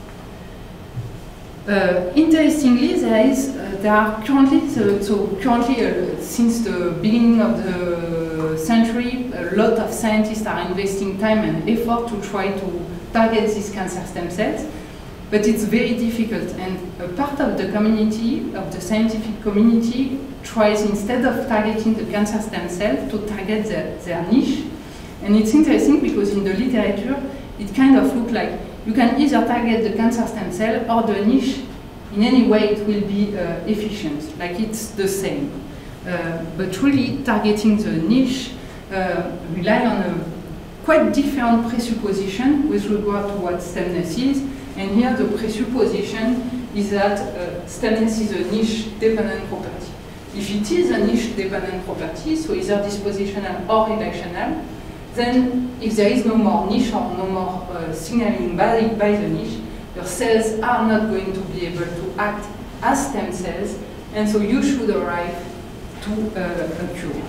Interestingly, there are currently, since the beginning of the century, a lot of scientists are investing time and effort to try to target these cancer stem cells, but it's very difficult. And a part of the community, of the scientific community, tries instead of targeting the cancer stem cell to target their niche. And it's interesting because in the literature, it kind of looks like you can either target the cancer stem cell or the niche. In any way, it will be efficient, like it's the same. But really, targeting the niche rely on a quite different presupposition with regard to what stemness is. And here, the presupposition is that stemness is a niche-dependent property. If it is a niche-dependent property, so either dispositional or relational, then if there is no more niche or no more signaling by the niche, your cells are not going to be able to act as stem cells, and so you should arrive to a cure.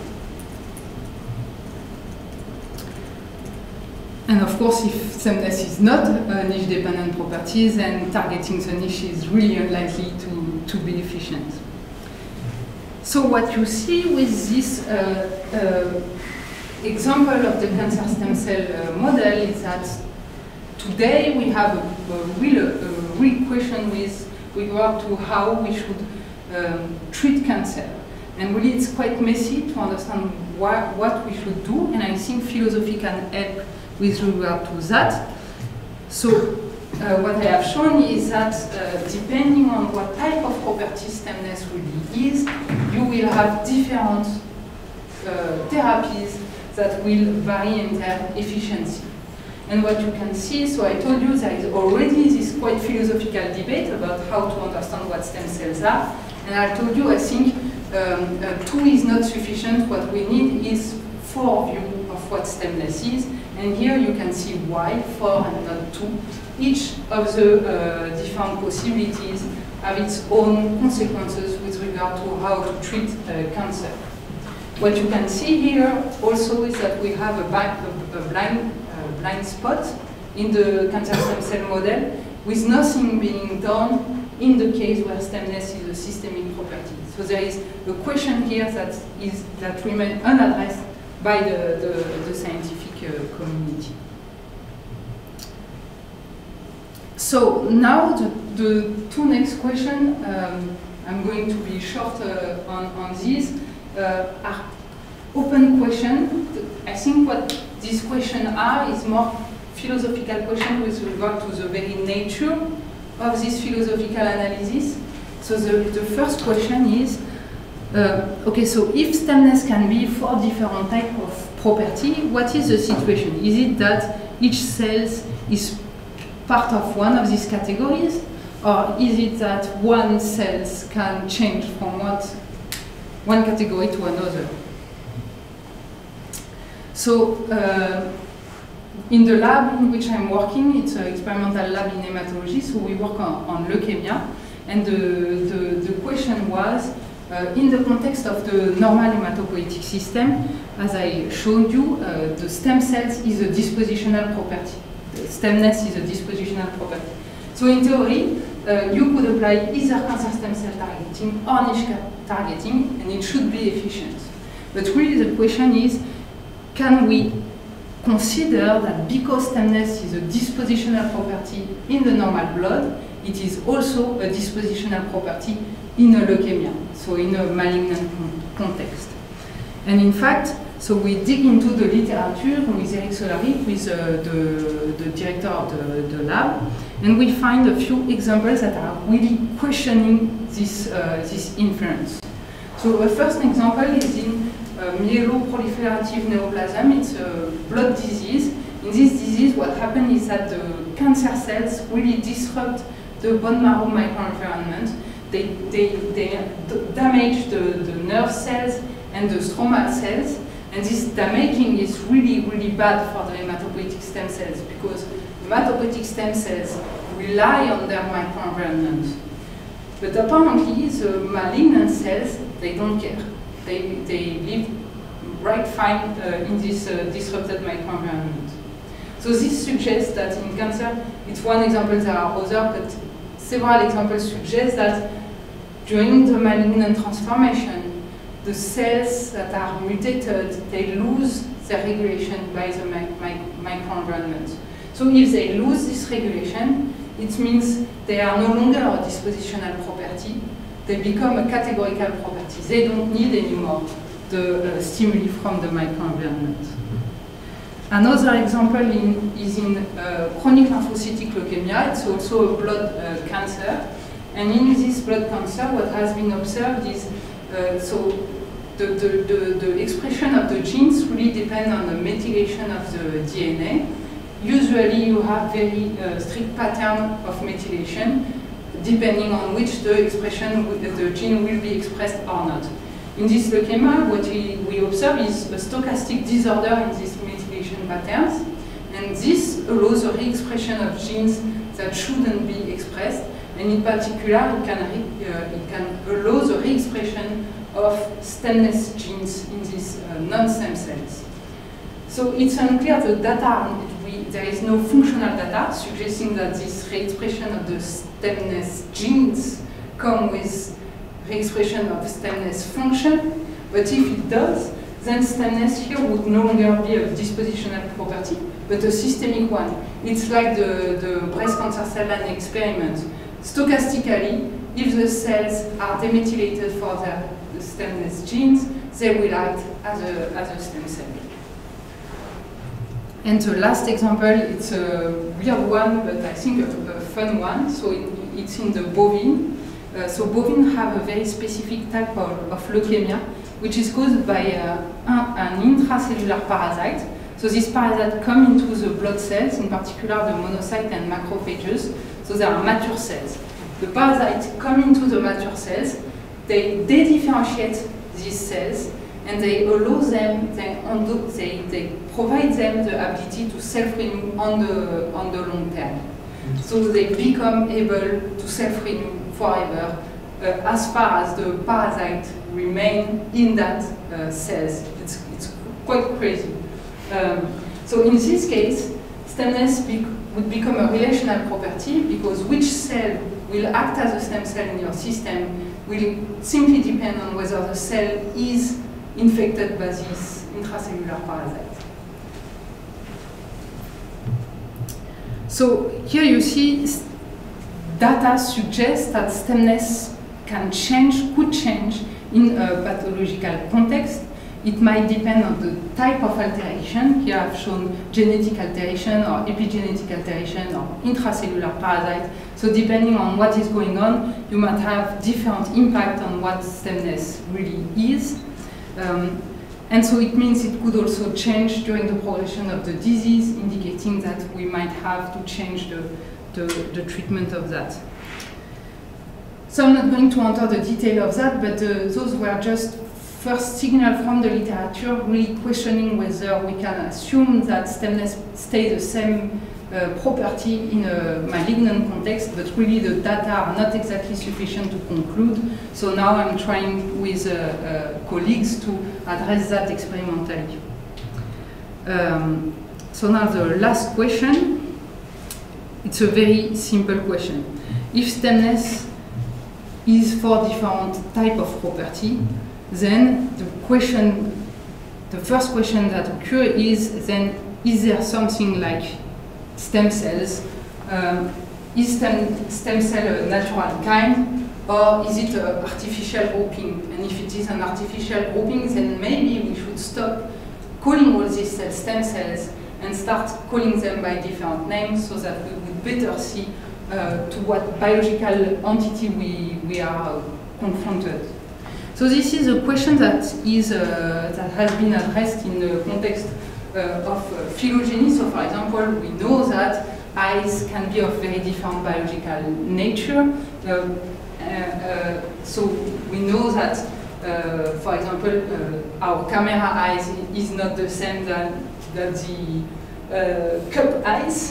And of course, if stemness is not a niche-dependent property, then targeting the niche is really unlikely to be efficient. So what you see with this example of the cancer stem cell model is that today we have a real question with regard to how we should treat cancer. And really it's quite messy to understand what we should do, and I think philosophy can help with regard to that. So what I have shown is that depending on what type of property stemness really is, you will have different therapies that will vary in their efficiency. And what you can see, so I told you there is already this quite philosophical debate about how to understand what stem cells are. And I told you, I think 2 is not sufficient. What we need is 4 view of what stemness is. And here you can see why 4 and not 2. Each of the different possibilities have its own consequences with regard to how to treat cancer. What you can see here also is that we have a blind spot in the cancer stem cell model with nothing being done in the case where stemness is a systemic property. So there is a question here that remains unaddressed by the scientific community. So now the 2 next questions, I'm going to be short on these, are open questions. I think what these questions are is more philosophical question with regard to the very nature of this philosophical analysis. So the first question is, okay, so if stemness can be 4 different types of property, what is the situation? Is it that each cell is part of one of these categories, or is it that one cell can change from one category to another? So in the lab in which I'm working, it's an experimental lab in hematology, so we work on leukemia, and the question was, in the context of the normal hematopoietic system, as I showed you, the stem cells is a dispositional property. The stemness is a dispositional property. So in theory, you could apply either cancer stem cell targeting or niche targeting, and it should be efficient. But really the question is, can we consider that because stemness is a dispositional property in the normal blood, it is also a dispositional property in a leukemia, so in a malignant context. And in fact, so we dig into the literature with Eric Solari, with the director of the lab, and we find a few examples that are really questioning this inference. So the first example is in myeloproliferative neoplasm. It's a blood disease. In this disease, what happens is that the cancer cells really disrupt the bone marrow microenvironment. They damage the nerve cells and the stromal cells, and this damaging is really, really bad for the hematopoietic stem cells because hematopoietic stem cells rely on their microenvironment. But apparently, the malignant cells, they don't care. They live right fine in this disrupted microenvironment. So this suggests that in cancer, it's one example, there are others, but several examples suggest that during the malignant transformation, the cells that are mutated, they lose their regulation by the microenvironment. So if they lose this regulation, it means they are no longer a dispositional property, they become a categorical property. They don't need anymore the stimuli from the microenvironment. Another example is in chronic lymphocytic leukemia. It's also a blood cancer. And in this blood cancer, what has been observed is so the expression of the genes really depend on the methylation of the DNA. Usually you have very strict pattern of methylation depending on which the expression, the gene will be expressed or not. In this leukemia, what we observe is a stochastic disorder in these methylation patterns, and this allows a re-expression of genes that shouldn't be expressed, and in particular, it can allow the re-expression of stemness genes in these non-stem cells. So it's unclear the data, there is no functional data suggesting that this re-expression of the stemness genes come with re-expression of stemness function, but if it does, then stemness here would no longer be a dispositional property, but a systemic one. It's like the breast cancer cell line experiment. Stochastically, if the cells are demethylated for their stemness genes, they will act as a stem cell. And the last example, it's a weird one, but I think a fun one. So it's in the bovine. So bovine have a very specific type of leukemia, which is caused by an intracellular parasite. So this parasite come into the blood cells, in particular the monocytes and macrophages. So they are mature cells. The parasites come into the mature cells, they differentiate these cells, and they allow them, they provide them the ability to self-renew on the long term. So they become able to self-renew forever as far as the parasite remain in that cells. It's quite crazy. So in this case, stemness would become a relational property because which cell will act as a stem cell in your system will simply depend on whether the cell is infected by this intracellular parasite. So here you see data suggests that stemness could change in a pathological context. It might depend on the type of alteration. Here I've shown genetic alteration or epigenetic alteration or intracellular parasite. So depending on what is going on, you might have different impact on what stemness really is. And so it means it could also change during the progression of the disease, indicating that we might have to change the treatment of that. So I'm not going to enter the detail of that, but those were just first signal from the literature, really questioning whether we can assume that stemness stays the same property in a malignant context, but really the data are not exactly sufficient to conclude. So now I'm trying with colleagues to address that experimentally. So now the last question, it's a very simple question. If stemness is for different type of property, then the first question that occurs is then, is there something like stem cells? Is stem cell a natural kind, or is it an artificial grouping? And if it is an artificial grouping, then maybe we should stop calling all these cells stem cells and start calling them by different names so that we would better see to what biological entity we are confronted. So this is a question that has been addressed in the context of phylogeny. So for example, we know that eyes can be of very different biological nature. So we know that, for example, our camera eyes is not the same than the cup eyes.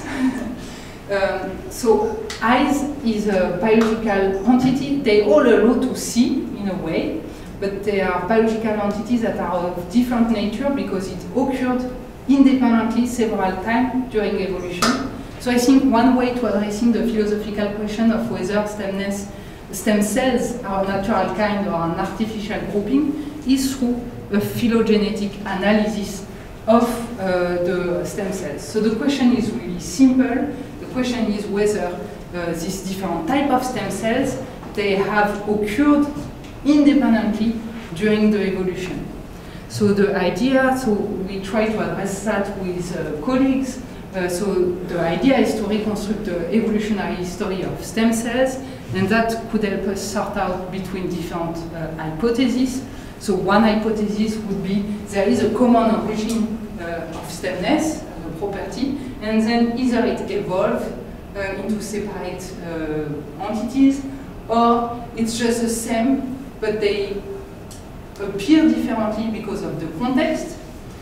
So eyes is a biological entity. They all allow to see in a way, but they are biological entities that are of different nature because it occurred independently several times during evolution. So I think one way to addressing the philosophical question of whether stem cells are a natural kind or an artificial grouping is through a phylogenetic analysis of the stem cells. So the question is really simple. The question is whether these different type of stem cells, they have occurred independently during the evolution. So the idea, so we try to address that with colleagues. So the idea is to reconstruct the evolutionary history of stem cells, and that could help us sort out between different hypotheses. So one hypothesis would be there is a common origin of stemness, a property, and then either it evolved into separate entities, or it's just the same, but they appear differently because of the context.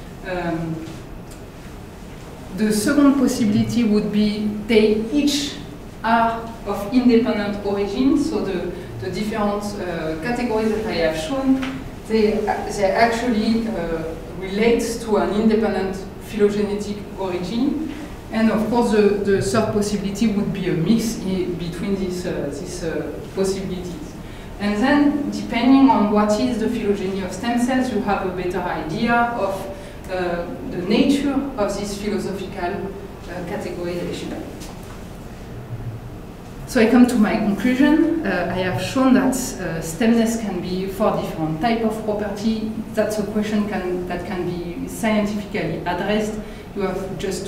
The second possibility would be they each are of independent origin, so the different categories that I have shown, they actually relate to an independent phylogenetic origin. And of course, the third possibility would be a mix between these possibilities. And then, depending on what is the phylogeny of stem cells, you have a better idea of the nature of this philosophical categorization. So I come to my conclusion. I have shown that stemness can be for different type of property. That's a question that can be scientifically addressed. You have just to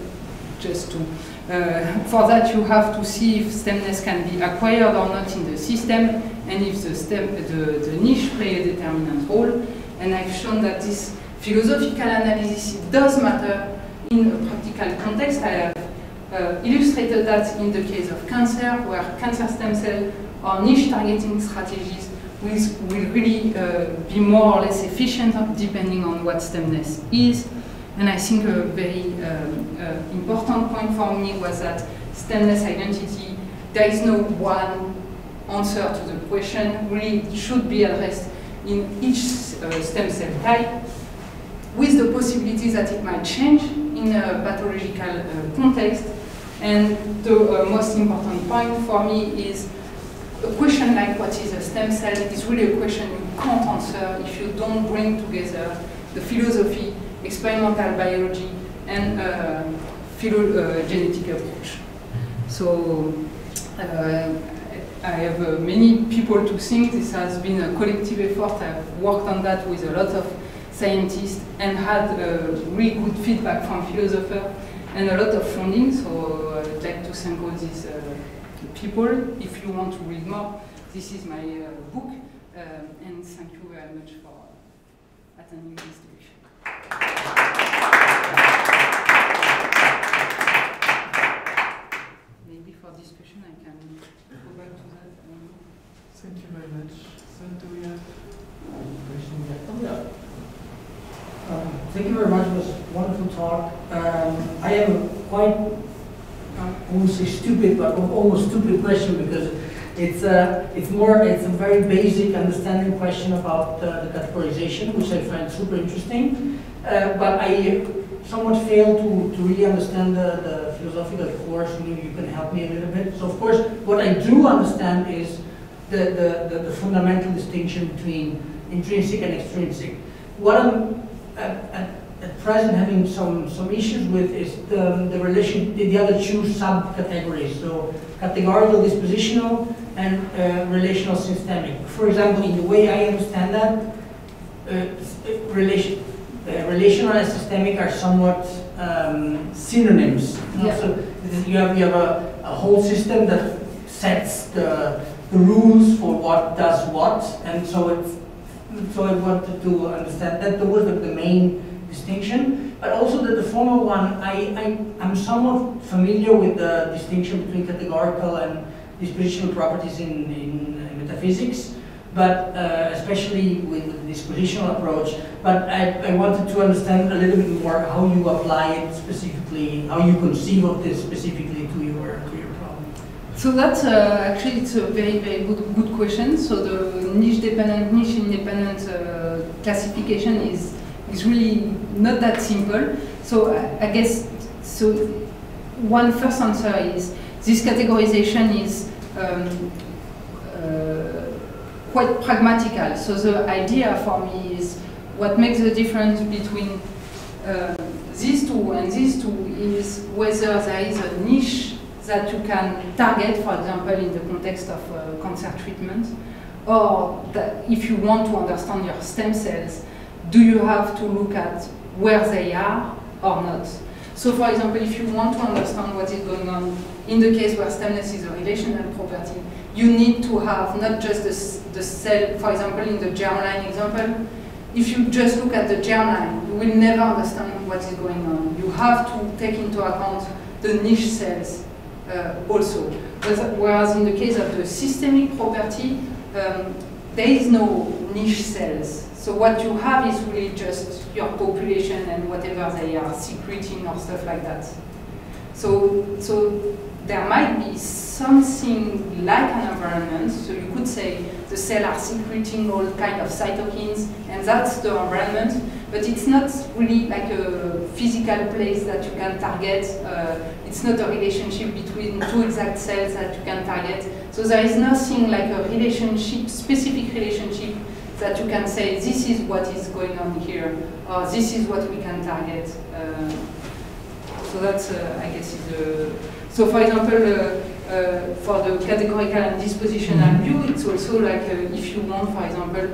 for that you have to see if stemness can be acquired or not in the system, and if the niche play a determinant role. And I've shown that this philosophical analysis does matter in a practical context. I have illustrated that in the case of cancer, where cancer stem cell or niche targeting strategies will really be more or less efficient depending on what stemness is. And I think a very important point for me was that stemness identity, there is no one answer to the question, really it should be addressed in each stem cell type, with the possibility that it might change in a pathological context. And the most important point for me is a question like what is a stem cell is really a question you can't answer if you don't bring together the philosophy, experimental biology, and phylogenetic approach. So I have many people to think. This has been a collective effort. I've worked on that with a lot of scientists and had really good feedback from philosophers and a lot of funding. So I'd like to thank all these people. If you want to read more, this is my book. And thank you very much for attending this discussion. Maybe for discussion I can go back to that. Thank you very much. So do we have any questions yet? Oh, yeah. Thank you very much. It was a wonderful talk. I have a quite, I won't say stupid, but almost stupid question, because it's a very basic understanding question about the categorization, which I find super interesting. But I somewhat fail to really understand the philosophical course. Maybe you can help me a little bit. So of course, what I do understand is the fundamental distinction between intrinsic and extrinsic. What I'm at present having some issues with is the relation, the other two subcategories. So categorical dispositional and relational systemic. For example, in the way I understand that, relational and systemic are somewhat synonyms. Yeah. So you have a whole system that sets the rules for what does what, and so I wanted to understand that was the main distinction, but also that the former one, I'm somewhat familiar with the distinction between categorical and dispositional properties in metaphysics, but especially with the dispositional approach. But I wanted to understand a little bit more how you apply it specifically, how you conceive of this specifically to your problem. So that's actually it's a very good question. So the niche-dependent, niche-independent classification is really not that simple. So I guess one first answer is this categorization is quite pragmatical. So the idea for me is what makes the difference between these two and these two is whether there is a niche that you can target, for example, in the context of cancer treatment, or that if you want to understand your stem cells, do you have to look at where they are or not? So, for example, if you want to understand what is going on in the case where stemness is a relational property, you need to have not just the cell, for example, in the germline example. If you just look at the germline, you will never understand what is going on. You have to take into account the niche cells also. Whereas in the case of the systemic property, there is no niche cells. So what you have is really just your population and whatever they are secreting or stuff like that. So there might be something like an environment. So you could say the cells are secreting all kind of cytokines, and that's the environment. but it's not really like a physical place that you can target. It's not a relationship between two exact cells that you can target. So there is nothing like a relationship, specific relationship that you can say, this is what is going on here, or this is what we can target. So that's, I guess, so for example, for the categorical and dispositional view, it's also like if you want, for example,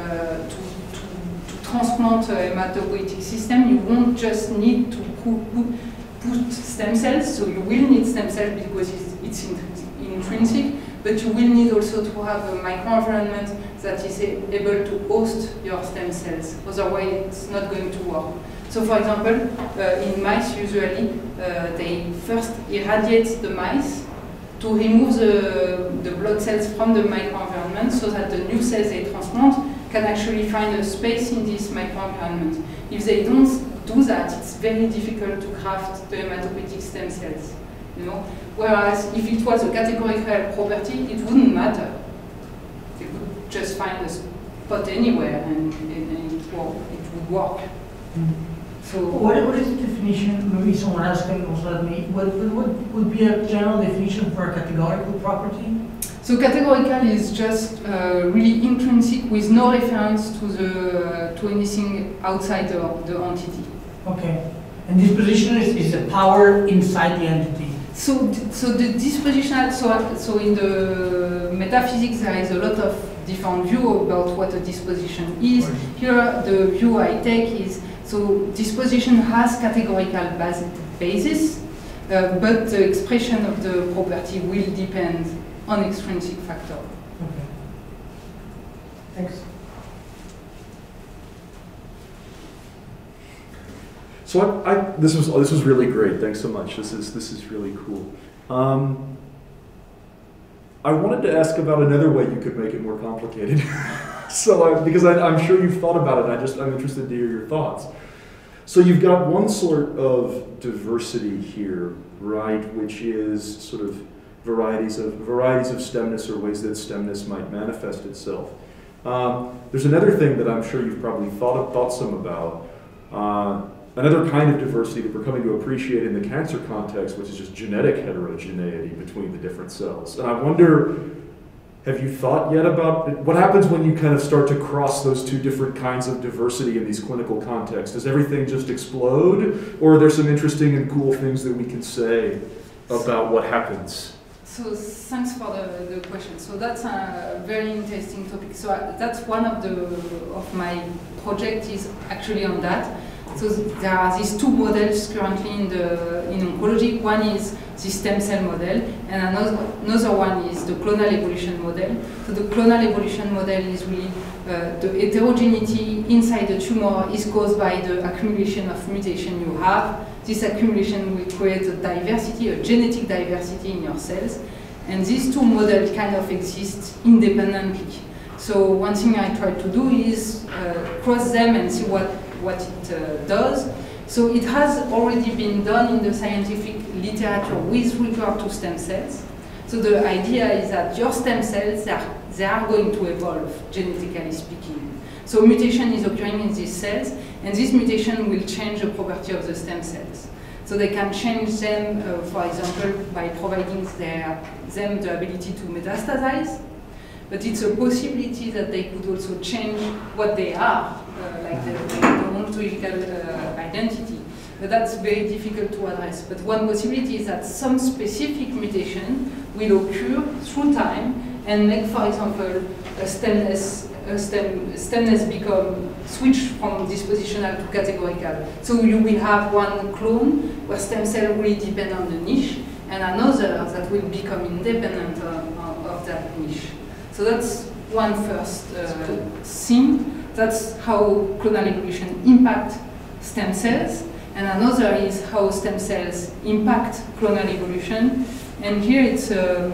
to transplant a hematopoietic system, you won't just need to put stem cells, so you will need stem cells because it's intrinsic, but you will need also to have a microenvironment that is able to host your stem cells, otherwise it's not going to work. So for example, in mice usually, they first irradiate the mice to remove the blood cells from the microenvironment so that the new cells they transplant can actually find a space in this microenvironment. If they don't do that, it's very difficult to craft the hematopoietic stem cells. You know? Whereas if it was a categorical property, it wouldn't matter. They could just find a spot anywhere and it would work. So what is the definition? Maybe someone else can also let me. What would be a general definition for a categorical property? So categorical is just really intrinsic with no reference to anything outside the entity. Okay. And disposition is a power inside the entity. So the dispositional, so in the metaphysics there is a lot of different view about what a disposition is. Here the view I take is, so disposition has categorical basis, but the expression of the property will depend on extrinsic factor. Okay. Thanks. So this was really great. Thanks so much. This is really cool. I wanted to ask about another way you could make it more complicated. Because I'm sure you've thought about it. I'm interested to hear your thoughts. So you've got one sort of diversity here, right, which is sort of varieties of stemness or ways that stemness might manifest itself. There's another thing that I'm sure you've probably thought some about. Another kind of diversity that we're coming to appreciate in the cancer context, which is just genetic heterogeneity between the different cells. And I wonder, have you thought yet about what happens when you kind of start to cross those two different kinds of diversity in these clinical contexts? Does everything just explode? Or are there some interesting and cool things that we can say about what happens? So thanks for the question. So that's a very interesting topic. So that's one of my project is actually on that. So there are these two models currently in oncology. One is the stem cell model, and another one is the clonal evolution model. So the clonal evolution model is really the heterogeneity inside the tumor is caused by the accumulation of mutation you have. This accumulation will create a diversity, a genetic diversity in your cells, and these two models kind of exist independently. So one thing I try to do is cross them and see what it does. So it has already been done in the scientific literature with regard to stem cells. So the idea is that your stem cells, they are going to evolve, genetically speaking. So mutation is occurring in these cells, and this mutation will change the property of the stem cells. So they can change them, for example, by providing them the ability to metastasize. But it's a possibility that they could also change what they are, like the ontological identity. But that's very difficult to address. But one possibility is that some specific mutation will occur through time and make, for example, a stemness become switch from dispositional to categorical. So you will have one clone where stem cell will depend on the niche, and another that will become independent of that niche. So that's one first thing. That's how clonal evolution impacts stem cells. And another is how stem cells impact clonal evolution. And here it's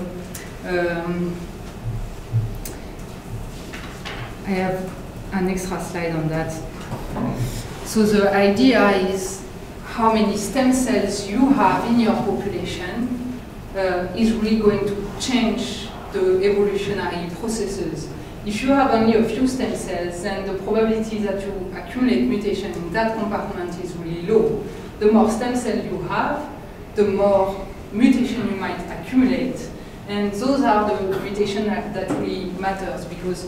I have an extra slide on that. So the idea is how many stem cells you have in your population is really going to change the evolutionary processes if you have only a few stem cells, then the probability that you accumulate mutation in that compartment is really low. The more stem cells you have, the more mutation you might accumulate. And those are the mutations that really matters because,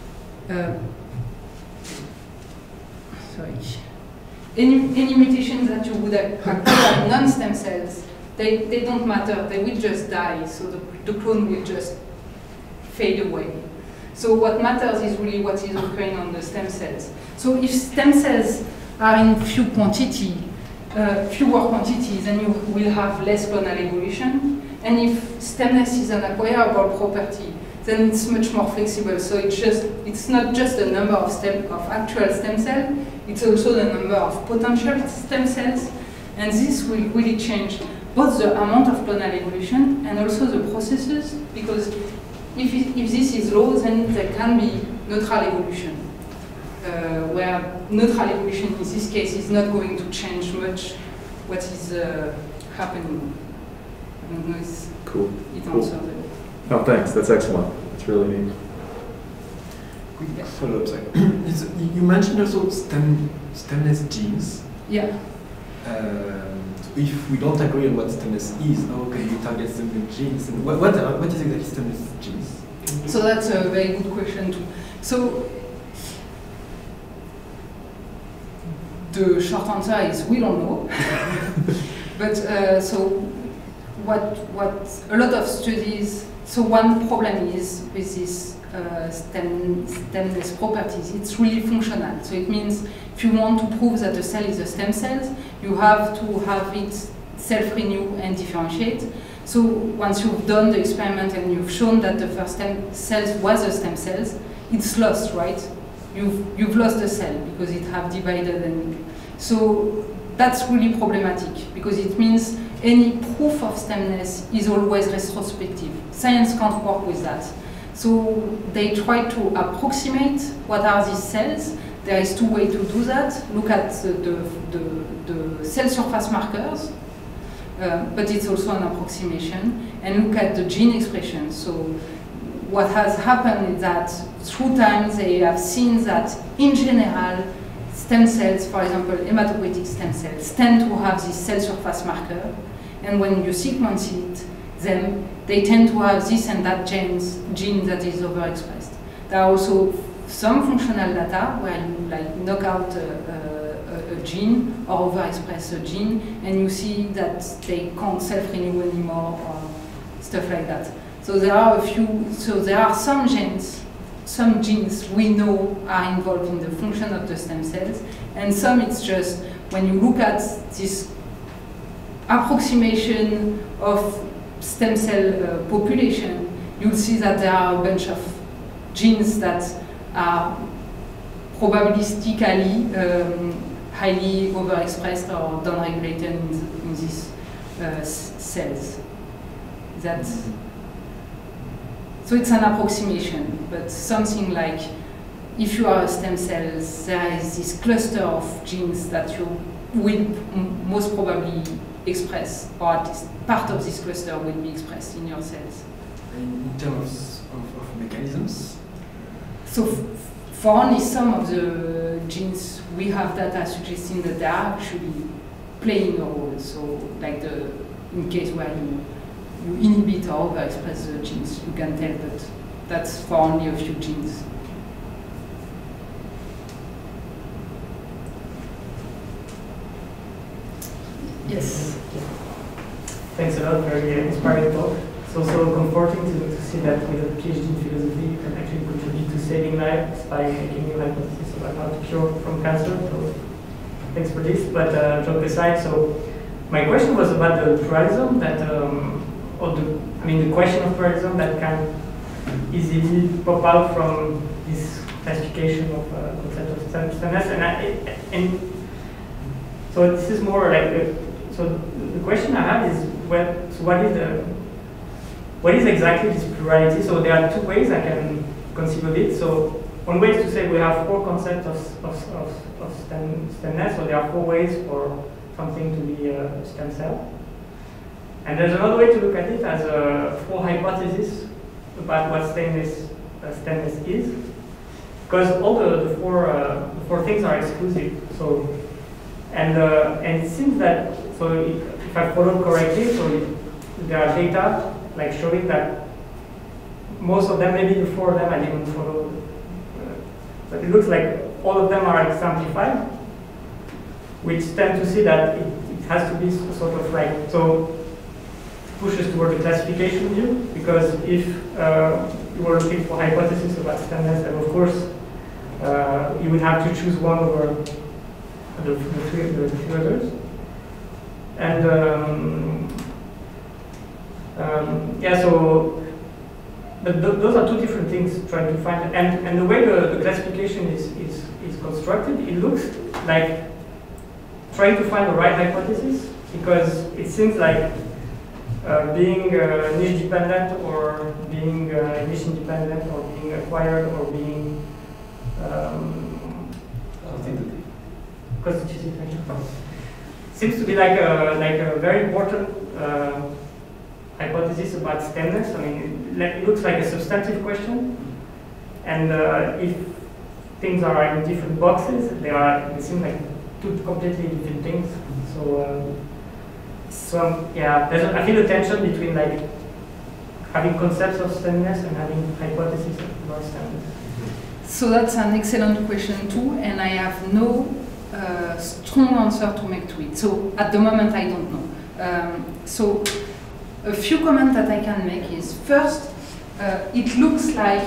any mutations that you would acquire in non-stem cells, they don't matter, they will just die, so the clone will just fade away. So what matters is really what is occurring on the stem cells. So if stem cells are in fewer quantities, then you will have less clonal evolution. And if stemness is an acquirable property, then it's much more flexible. So it's not just the number of actual stem cells, it's also the number of potential stem cells. And this will really change both the amount of clonal evolution and also the processes, because if this is low, then there can be neutral evolution, where neutral evolution in this case is not going to change much what is happening. I don't know if cool. it Cool. answers it. Oh, thanks. That's excellent. That's really neat. Quick follow-up. You mentioned also stemless genes. Yeah. If we don't agree on what stemless is, how can we target stemless genes? And what is exactly stemless genes? So that's a very good question too. So the short answer is we don't know. But so what a lot of studies. So one problem is with this stemless properties. It's really functional. So it means if you want to prove that a cell is a stem cell, you have to have it self-renew and differentiate. So once you've done the experiment and you've shown that the first stem cells was a stem cells, it's lost, right? You've lost the cell because it have divided, and so that's really problematic because it means any proof of stemness is always retrospective. Science can't work with that. So they try to approximate what are these cells. There is two ways to do that. Look at the cell surface markers, but it's also an approximation, and look at the gene expression. So what has happened is that through time they have seen that in general stem cells, for example hematopoietic stem cells, tend to have this cell surface marker, and when you sequence them, they tend to have this and that gene that is overexpressed. There are also some functional data where you knock out a gene or overexpress a gene, and you see that they can't self-renew anymore or stuff like that. So there are some genes we know are involved in the function of the stem cells, and some it's just when you look at this approximation of stem cell population, you'll see that there are a bunch of genes that are probabilistically highly overexpressed or downregulated in these cells. So it's an approximation, but something like if you are a stem cell, there is this cluster of genes that you will most probably express, or at least part of this cluster will be expressed in your cells. In terms of mechanisms? So for only some of the genes, we have data suggesting that they are actually playing a role. So like in case where you inhibit or overexpress the genes, you can tell, but that's for only a few genes. Yes. Thanks a lot, very inspiring talk. It's also comforting to see that with a PhD in philosophy you can actually contribute to saving lives by making new hypotheses about how to cure from cancer. So thanks for this. But joke aside, so my question was about the pluralism that, the question of pluralism that can easily pop out from this classification of concept of stemness, and so this is more like so the question I have is what is exactly this plurality? So there are two ways I can conceive of it. So one way is to say we have four concepts of stemness, so there are four ways for something to be a stem cell. And there's another way to look at it as four hypotheses about what stemness stemness is, because all the four things are exclusive. So, and it seems that, so if I followed correctly, so there are data like showing that most of them, maybe the 4 of them I didn't follow, but it looks like all of them are exemplified, which tend to see that it has to be sort of like, so pushes toward the classification view, because if you were looking for hypotheses about stemness, then of course you would have to choose one over the three others. And yeah, so but those are 2 different things trying to find, and the way the classification is constructed, it looks like trying to find the right hypothesis, because it seems like being niche dependent, or being niche independent, or being acquired, or being seems to be like a very important hypothesis about stemness. I mean, it looks like a substantive question, and if things are in different boxes, they seem like 2 completely different things. So yeah, I feel the tension between like having concepts of stemness and having hypotheses about stemness. So that's an excellent question too, and I have no strong answer to make to it. So at the moment I don't know. So a few comments that I can make is, first, it looks like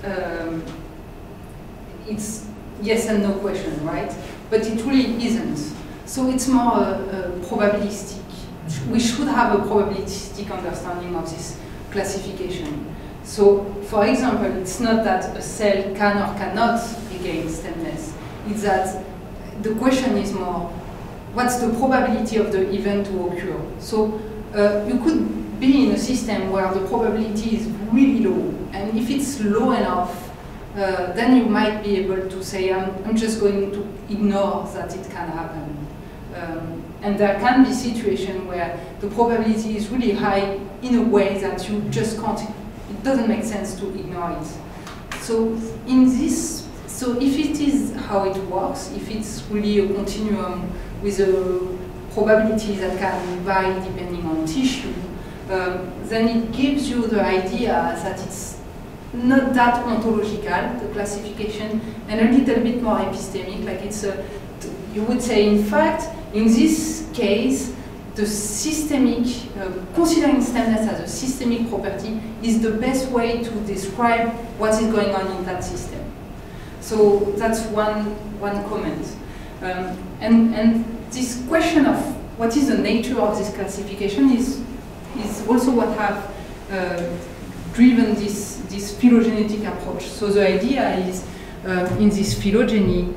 it's yes and no question, right? But it really isn't. So it's more probabilistic. We should have a probabilistic understanding of this classification. So, for example, it's not that a cell can or cannot regain stemness. It's that the question is more, what's the probability of the event to occur? So you could be in a system where the probability is really low, and if it's low enough, then you might be able to say, I'm just going to ignore that it can happen. And there can be situations where the probability is really high in a way that you just can't, it doesn't make sense to ignore it. So in this, so if it is how it works, if it's really a continuum with a probability that can vary depending on tissue, then it gives you the idea that it's not that ontological, the classification, and a little bit more epistemic, like it's a, you would say, in fact, in this case, the systemic, considering stemness as a systemic property is the best way to describe what is going on in that system. So that's one comment. And this question of what is the nature of this classification is also what have driven this phylogenetic approach. So the idea is in this phylogeny,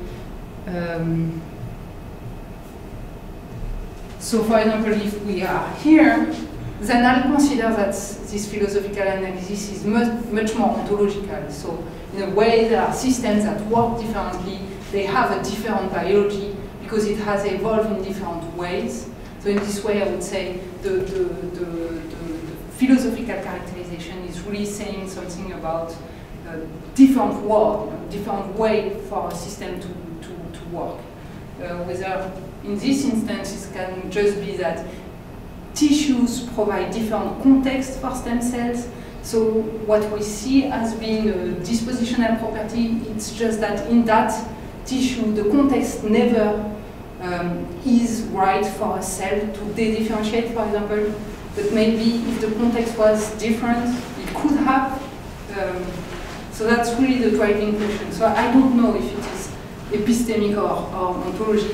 so for example, if we are here, then I'll consider that this philosophical analysis is much more ontological. So in a way, there are systems that work differently, they have a different biology because it has evolved in different ways. So in this way, I would say the philosophical characterization is really saying something about a different world, a different way for a system to work. Whether in this instance it can just be that tissues provide different context for stem cells. So what we see as being a dispositional property, it's just that in that tissue, the context never is right for a cell to de-differentiate, for example. But maybe if the context was different, it could have. So that's really the driving question. So I don't know if it is epistemic or ontologic.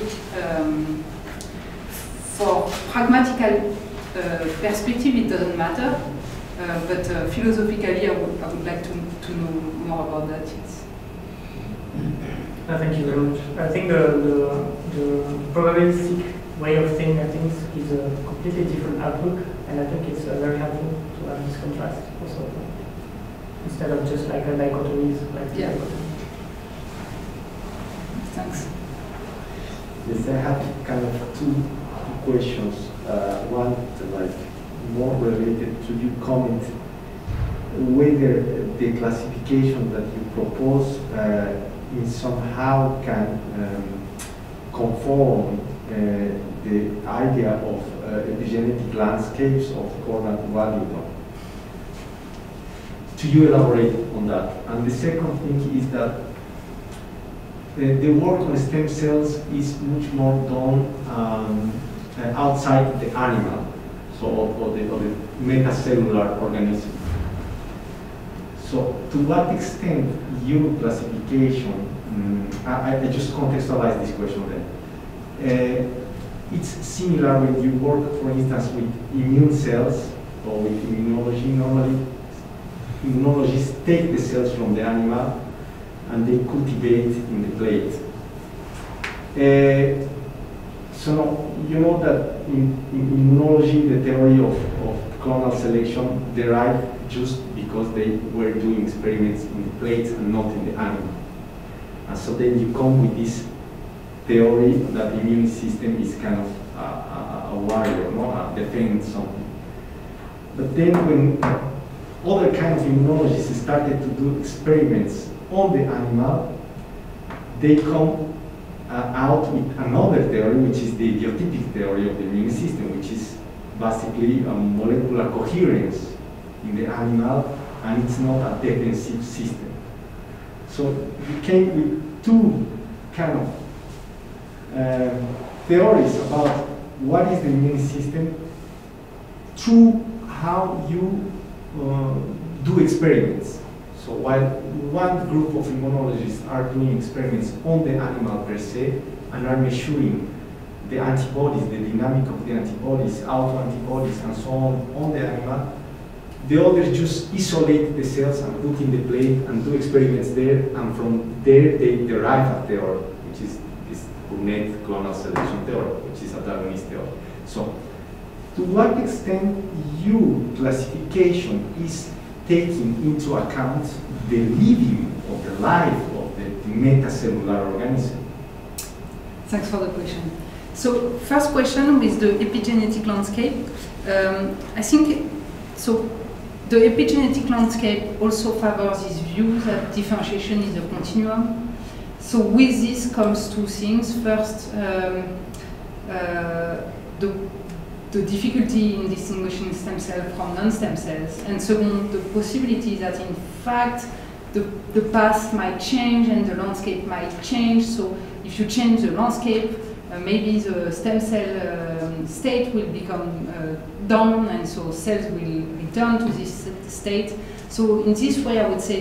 For pragmatical perspective, it doesn't matter. But philosophically, I would like to know more about that. Thank you very much. I think the probabilistic way of thinking things is a completely different outlook, and I think it's very helpful to have this contrast also, instead of just like a dichotomy. Yeah. Thanks. Yes, I have kind of two questions. One like more related to your comment whether the classification that you propose in somehow can conform the idea of epigenetic landscapes of Cornell Wellington. To you elaborate on that? And the second thing is that the work on stem cells is much more done outside the animal, so or the metacellular organism. So to what extent your classification, I just contextualize this question then. It's similar when you work, for instance, with immune cells or with immunology. Normally, immunologists take the cells from the animal and they cultivate in the plate. So you know that in immunology, the theory of clonal selection derived just because they were doing experiments in the plates and not in the animal. And so then you come with this theory that the immune system is kind of a warrior, no? Defending something. But then when other kinds of immunologists started to do experiments on the animal, they come out with another theory, which is the idiotypic theory of the immune system, which is basically a molecular coherence in the animal, and it's not a defensive system. So we came with two kind of theories about what is the immune system through how you do experiments. So while one group of immunologists are doing experiments on the animal per se and are measuring the antibodies, the dynamic of the antibodies, autoantibodies and so on the animal, the others just isolate the cells and put in the plate and do experiments there, and from there they derive a theory, which is this Burnett clonal selection theory, which is a Darwinist theory. So to what extent your classification is taking into account the living of the life of the metacellular organism? Thanks for the question. So first question with the epigenetic landscape. I think so. The epigenetic landscape also favors this view that differentiation is a continuum. So with this comes two things. First, the difficulty in distinguishing stem cell from non-stem cells, and second, the possibility that in fact the path might change and the landscape might change. So if you change the landscape, maybe the stem cell state will become down, and so cells will return to this state. So in this way, I would say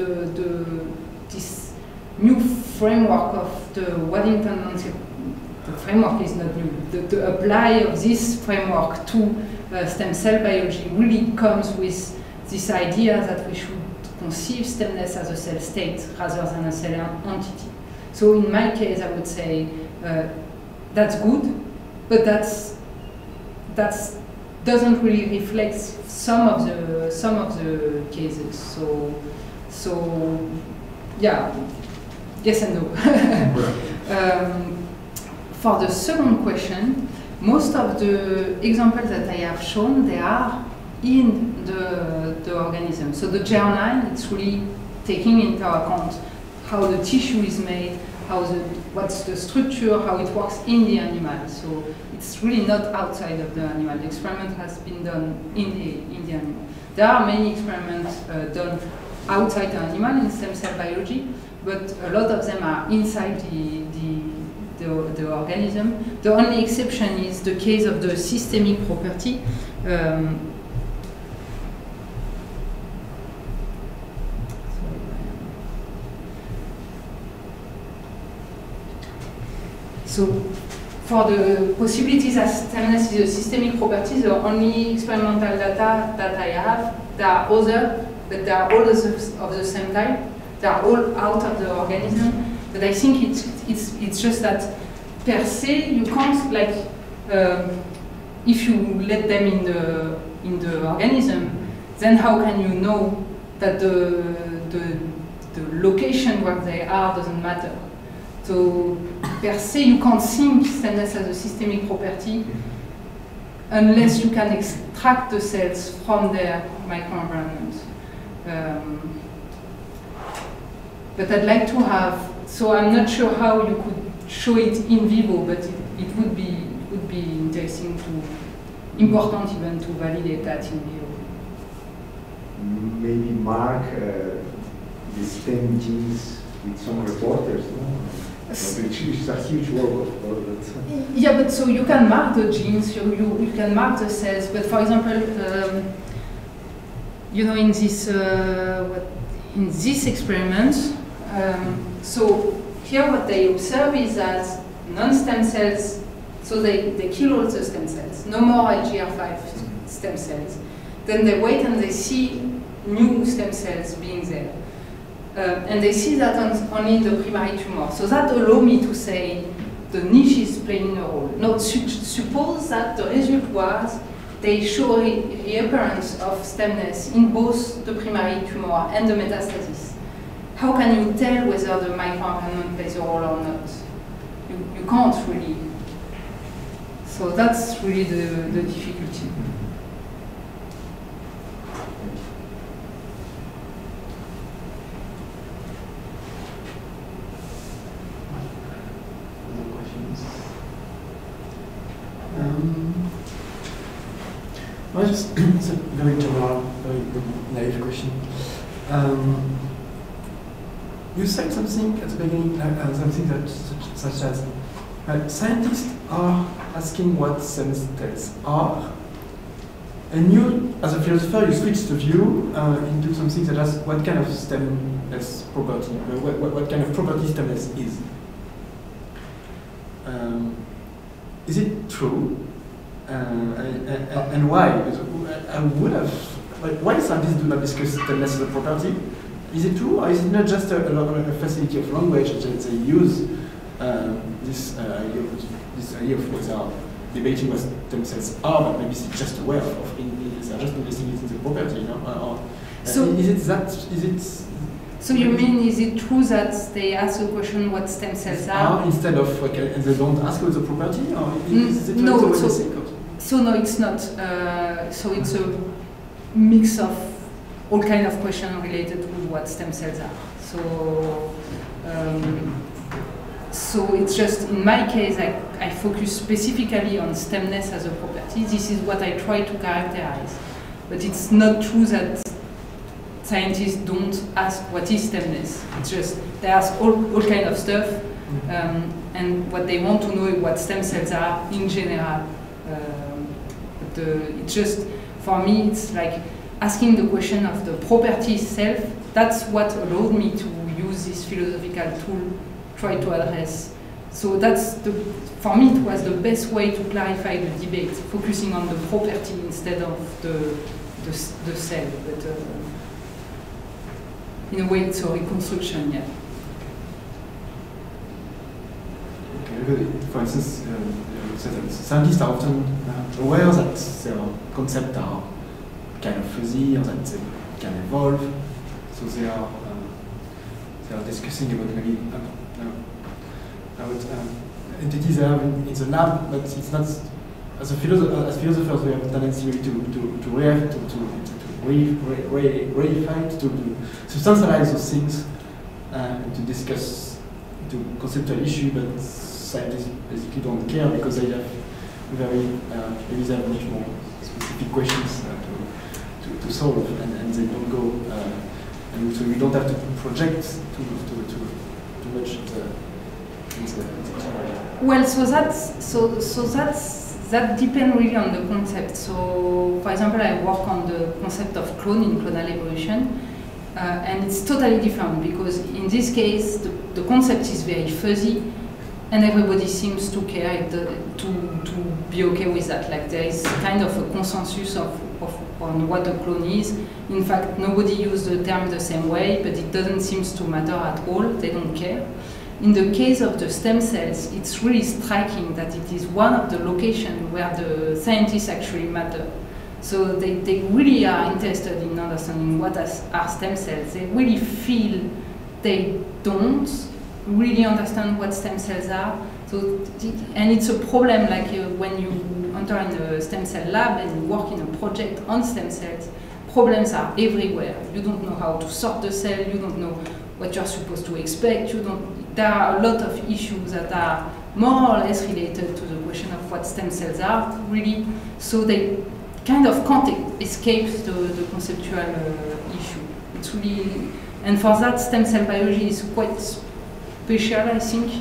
this new framework of the Waddington landscape, the framework is not new. The apply of this framework to stem cell biology really comes with this idea that we should conceive stemness as a cell state rather than a cell entity. So in my case, I would say that's good, but that doesn't really reflect some of the cases. So yeah, yes and no. For the second question, most of the examples that I have shown, they are in the organism. So the germline, it's really taking into account how the tissue is made, what's the structure, how it works in the animal. So it's really not outside of the animal. The experiment has been done in the animal. There are many experiments done outside the animal in stem cell biology, but a lot of them are inside the organism. The only exception is the case of the systemic property. So for the possibilities that stemness is a systemic property, the only experimental data that I have, there are other, but they are all of the same type. They are all out of the organism. But I think it's just that per se you can't, like if you let them in the organism, then how can you know that the location where they are doesn't matter? So per se you can't think stemness as a systemic property unless you can extract the cells from their microenvironment. But I'd like to have, so I'm not sure how you could show it in vivo, but it would be interesting important even to validate that in vivo. Maybe mark the STEM genes with some reporters, no? Which is a huge work, of course. Yeah, but so you can mark the genes, you can mark the cells, but for example, you know, in this experiment, so here what they observe is that non-stem cells, so they kill all the stem cells, no more IGR5 stem cells. Then they wait and they see new stem cells being there. And they see that only in the primary tumor. So that allows me to say the niche is playing a role. Now, suppose that the result was they show reappearance of stemness in both the primary tumor and the metastasis. How can you tell whether the microenvironment plays a role or not? You can't really. So that's really the difficulty. Well, it's a very general, very naive question. You said something at the beginning, something such as scientists are asking what stem cells are, and you, as a philosopher, you switch the view into something such as what kind of stemness property, what kind of property stemness is. Is it true? And why? Because I would have. Why scientists do not discuss stemness as a property? Is it true, or is it not just a facility of language that they use this idea of what they are debating what stem cells are, but maybe it's just aware of they're just investigating the property, you know? So is it that? Is it? So you mean, is it true that they ask the question what stem cells are? Instead of, and they don't ask about the property? Or is it no, so no, it's not. So it's a mix of all kind of questions related to what stem cells are. So it's just, in my case, I focus specifically on stemness as a property. This is what I try to characterize. But it's not true that scientists don't ask what is stemness. It's just they ask all kind of stuff, and what they want to know is what stem cells are in general. But it's just, for me, it's like asking the question of the property itself. That's what allowed me to use this philosophical tool, try to address. So that's for me, it was the best way to clarify the debate, focusing on the property instead of the cell. But in a way, it's a reconstruction, yeah. Okay, for instance, scientists are often aware that their concepts are kind of fuzzy or that they can evolve. So they are discussing about maybe entities they have in the lab, but it's not. As philosophers, we have a tendency maybe to reify, to substantialize those things, and to discuss to conceptual issue, but scientists basically don't care because they have maybe they have much more specific questions to solve, and they don't go, and so we don't have to project too much Well, so that depends really on the concept. So, for example, I work on the concept of clone in clonal evolution, and it's totally different because in this case, the concept is very fuzzy, and everybody seems to care to be okay with that. Like there is kind of a consensus on what a clone is. In fact, nobody uses the term the same way, but it doesn't seem to matter at all. They don't care. In the case of the stem cells, it's really striking that it is one of the locations where the scientists actually matter. So they really are interested in understanding what are stem cells. They really feel they don't really understand what stem cells are. So, and it's a problem like when you enter in a stem cell lab and you work in a project on stem cells, problems are everywhere. You don't know how to sort the cell, you don't know what you're supposed to expect, there are a lot of issues that are more or less related to the question of what stem cells are, really. So they kind of can't escape the conceptual issue. It's really, and for that, stem cell biology is quite special, I think.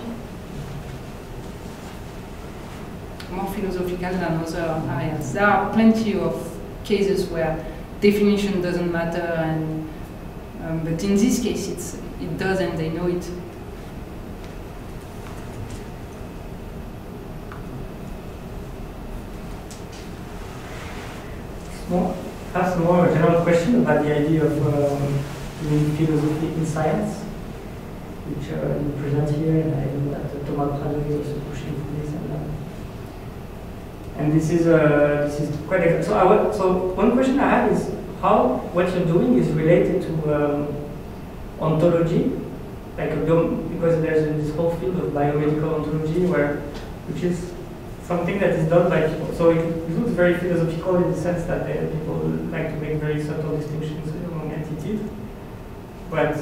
More philosophical than other areas. There are plenty of cases where definition doesn't matter, and but in this case it does, and they know it. That's more a general question about the idea of doing philosophy in science, which you present here, and I know that Thomas Prado is also pushing for this. And this is quite so one question I have is how what you're doing is related to ontology, like because there's this whole field of biomedical ontology which is something that is done by people. So it looks very philosophical in the sense that people like to make very subtle distinctions among entities, but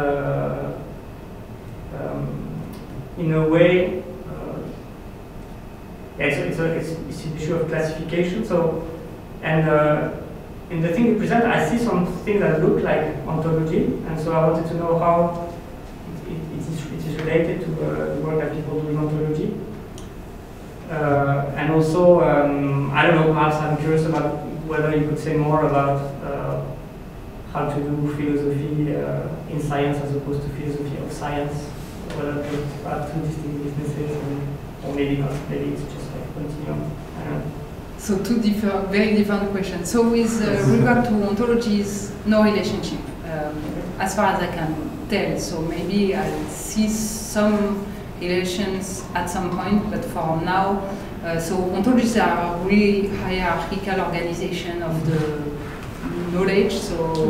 in a way. Yeah, so it's an issue of classification. So, and in the thing you present, I see some things that look like ontology, and so I wanted to know how it is related to the work that people do in ontology. And also, I don't know, perhaps I'm curious about whether you could say more about how to do philosophy in science as opposed to philosophy of science, whether those are two distinct businesses, or maybe not, maybe it's just like continuum. I don't know. So two very different questions. So with regard to ontologies, no relationship, as far as I can tell. So maybe I see some relations at some point, but for now, so ontologies are really hierarchical organization of the knowledge. So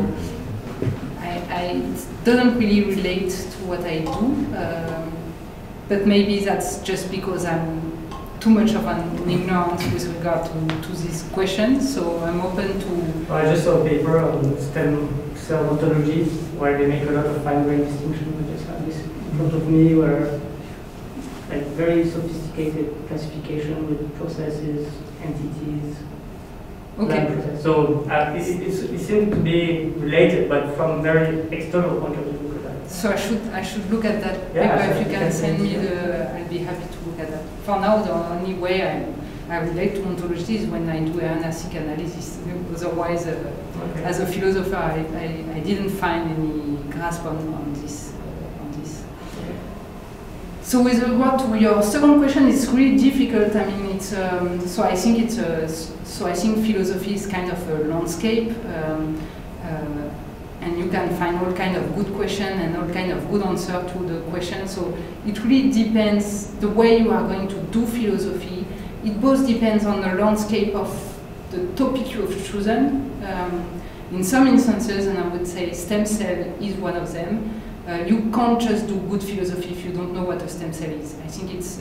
it doesn't really relate to what I do. But maybe that's just because I'm too much of an ignorant with regard to this question, so I'm open to... I just saw a paper on stem cell ontology where they make a lot of fine-grained distinctions. I just have this in front of me where like very sophisticated classification with processes, entities, okay. So it seems to be related, but from very external point of view. So I should look at that paper. Yeah, if you can send me I'll be happy to look at that. For now, the only way I relate to ontology is when I do RNA-seq analysis. Otherwise, as a philosopher, I didn't find any grasp on this. So with regard to your second question, it's really difficult. I mean, it's so I think philosophy is kind of a landscape. And you can find all kind of good question and all kind of good answer to the question. So it really depends the way you are going to do philosophy. It both depends on the landscape of the topic you have chosen. In some instances, and I would say stem cell is one of them, you can't just do good philosophy if you don't know what a stem cell is. I think it's,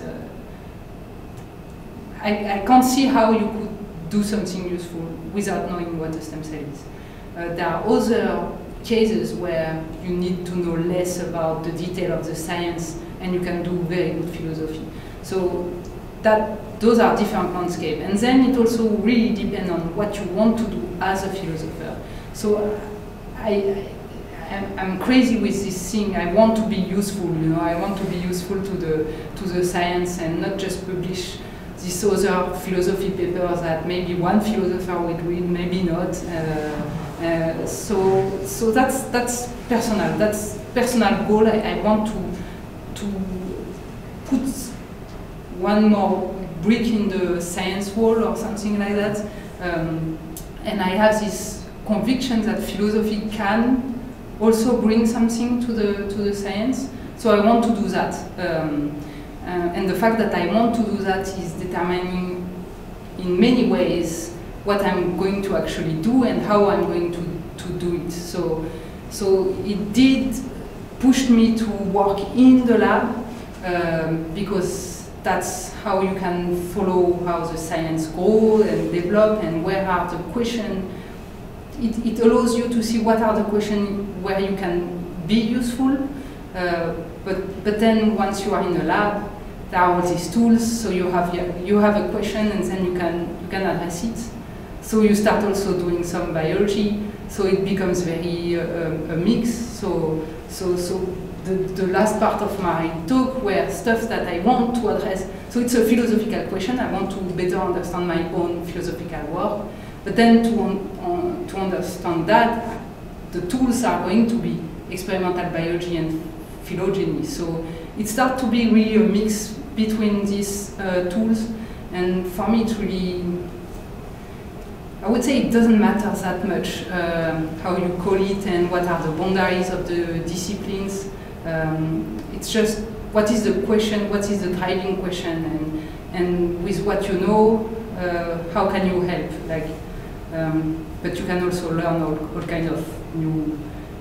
I can't see how you could do something useful without knowing what a stem cell is. There are other cases where you need to know less about the detail of the science and you can do very good philosophy. So those are different landscapes. And then it also really depends on what you want to do as a philosopher. So I'm crazy with this thing. I want to be useful, I want to be useful to the science and not just publish this other philosophy papers that maybe one philosopher will read, maybe not. So that's personal. That's personal goal. I want to put one more brick in the science wall or something like that. And I have this conviction that philosophy can also bring something to the science. So I want to do that. And the fact that I want to do that is determining in many ways what I'm going to actually do and how I'm going to do it. So it did push me to work in the lab because that's how you can follow how the science grows and develop and where are the questions. it allows you to see what are the questions where you can be useful, but then once you are in the lab, there are all these tools, so you have a question and then you can address it. So you start also doing some biology, so it becomes very a mix. So the last part of my talk were stuff that I want to address. So it's a philosophical question. I want to better understand my own philosophical work. But then to understand that, the tools are going to be experimental biology and phylogeny. So it starts to be really a mix between these tools. And for me, it's really, I would say it doesn't matter that much how you call it and what are the boundaries of the disciplines. It's just what is the question, what is the driving question, and with what you know, how can you help? Like, but you can also learn all kind of new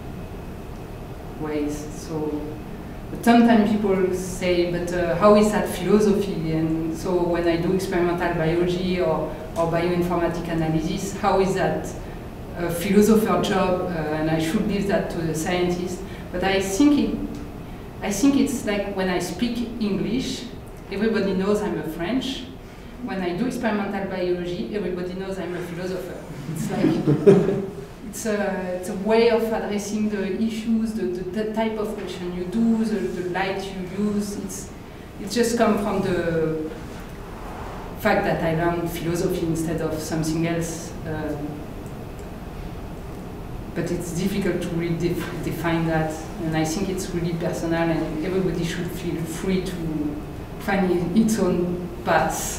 ways. So but sometimes people say, but how is that philosophy? And so when I do experimental biology or bioinformatic analysis, how is that a philosopher job? And I should leave that to the scientist. But I think it's like when I speak English, everybody knows I'm a French. When I do experimental biology, everybody knows I'm a philosopher. It's like it's a way of addressing the issues, the type of question you do, the light you use. It's just come from the fact that I learned philosophy instead of something else. But it's difficult to really define that, and I think it's really personal, and everybody should feel free to find its own path.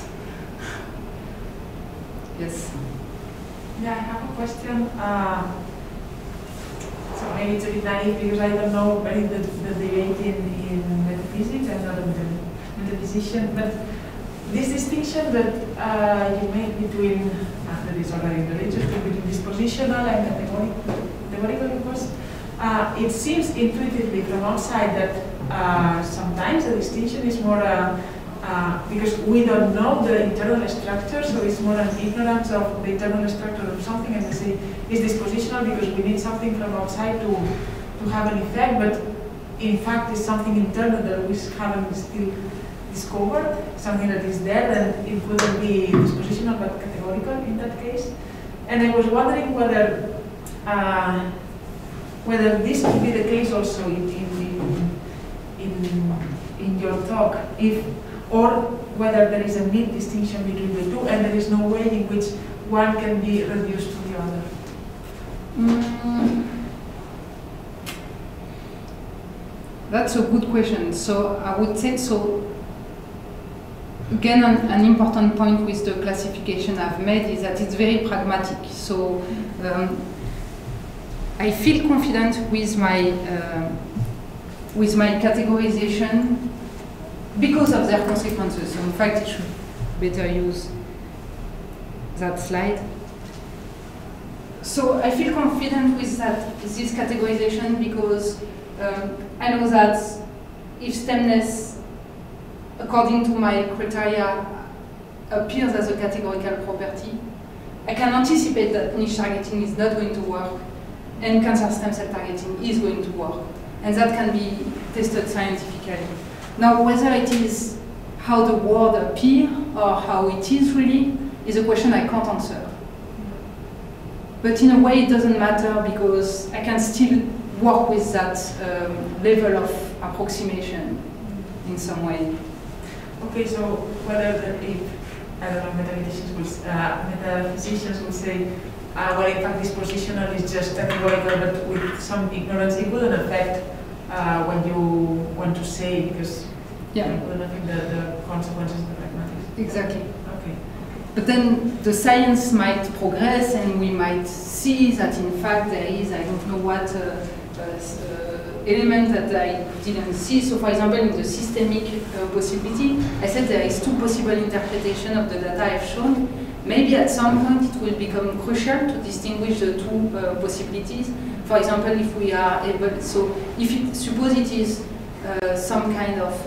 Yes. Yeah, I have a question. So maybe it's a bit naive because I don't know very the debate in metaphysics. I'm not a metaphysician, but this distinction that you make between that is already in the literature between dispositional and categorical, of course. It seems intuitively from outside that sometimes the distinction is more because we don't know the internal structure, so it's more an ignorance of the internal structure of something, and we say it's dispositional because we need something from outside to have an effect, but in fact it's something internal that we haven't still discovered, something that is there, then it wouldn't be dispositional but categorical in that case. And I was wondering whether this could be the case also in your talk, or whether there is a neat distinction between the two, and there is no way in which one can be reduced to the other. That's a good question. So I would say so. Again, an important point with the classification I've made is that it's very pragmatic. So I feel confident with my categorization because of their consequences. So in fact, it should better use that slide. So I feel confident with this categorization because I know that if stemness, according to my criteria, appears as a categorical property, I can anticipate that niche targeting is not going to work and cancer stem cell targeting is going to work. And that can be tested scientifically. Now, whether it is how the word appears or how it is really is a question I can't answer. But in a way, it doesn't matter because I can still work with that level of approximation in some way. Okay, so whether if, I don't know, metaphysicians would say, well, in fact, this positional is just categorical, but with some ignorance, it wouldn't affect when you want to say, because yeah, it wouldn't affect the consequences of the pragmatics. Exactly. Okay. But then the science might progress and we might see that in fact there is, I don't know what element that I didn't see. So for example, in the systemic possibility, I said there is two possible interpretations of the data I've shown. Maybe at some point it will become crucial to distinguish the two possibilities. For example, if we are able, so if it, suppose it is some kind of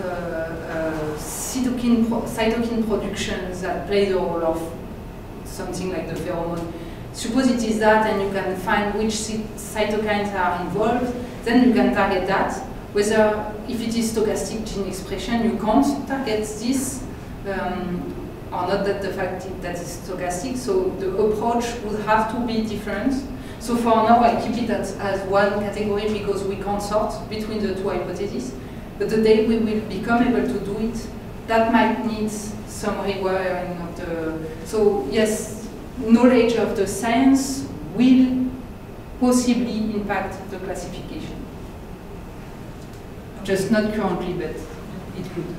cytokine production that plays the role of something like the pheromone. suppose it is that, and you can find which cytokines are involved, then you can target that. Whether, if it is stochastic gene expression, you can't target this, or not that the fact that it's stochastic, so the approach would have to be different. So for now, I keep it as one category because we can't sort between the two hypotheses. But the day we will become able to do it, that might need some rewiring of the... So yes, knowledge of the science will possibly impact the classification. Just not currently, but it could.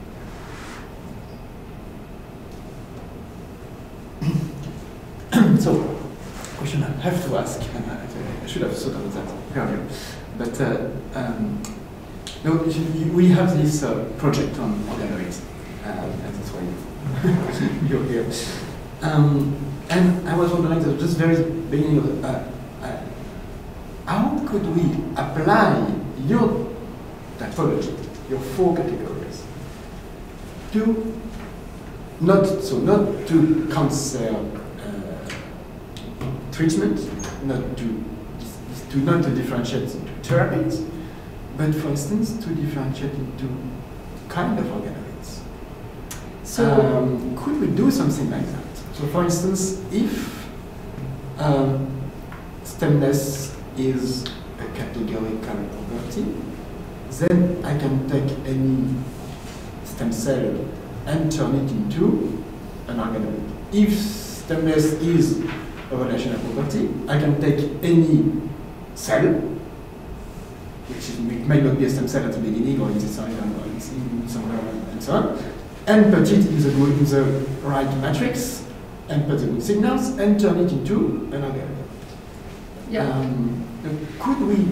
So, question I have to ask, and I should have thought of that earlier, but no, we have this project on organoids, and that's why you're here. And I was wondering, at just very beginning of how could we apply your typology, your 4 categories, to not to cancer treatment, not to differentiate into therapies, but for instance to differentiate into kind of organoids. So could we do something like that? So for instance, if stemness is a categorical property, then I can take any stem cell and turn it into an organoid. If stemness is a relational property, I can take any cell, it may not be a stem cell at the beginning or in the cell or in somewhere and so on, and put it in the right matrix, and put the good signals, and turn it into an organoid. Yeah. Could we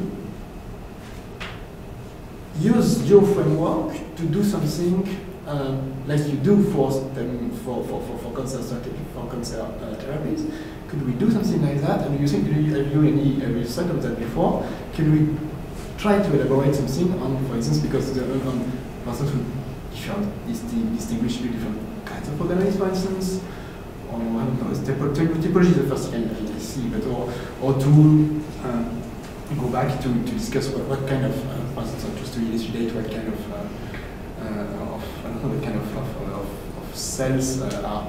use your framework to do something like you do for cancer therapies? Could we do something like that? And have you thought of that before? Can we try to elaborate something on, for instance, because on persons who distinguish different kinds of organoids, for instance, or I don't know, typology is the first thing I see, but or to go back to discuss what kind of, for instance, just to elucidate what kind of I don't know, what kind of cells are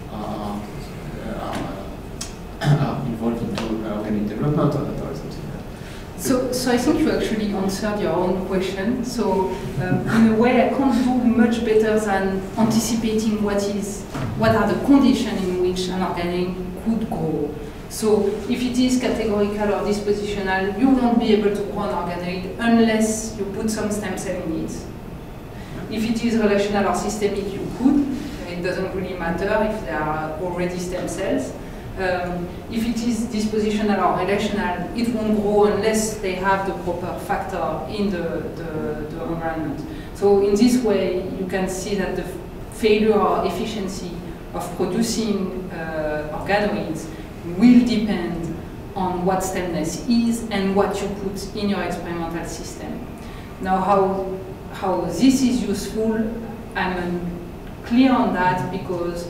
involved into organic development or something like that. So I think you actually answered your own question. So in a way, I can't do much better than anticipating what are the conditions in which an organoid could grow. So if it is categorical or dispositional, you won't be able to grow an organoid unless you put some stem cell in it. If it is relational or systemic, you could. It doesn't really matter if there are already stem cells. If it is dispositional or relational, it won't grow unless they have the proper factor in the environment. So in this way, you can see that the failure or efficiency of producing organoids will depend on what stemness is and what you put in your experimental system. Now, how this is useful, I'm clear on that because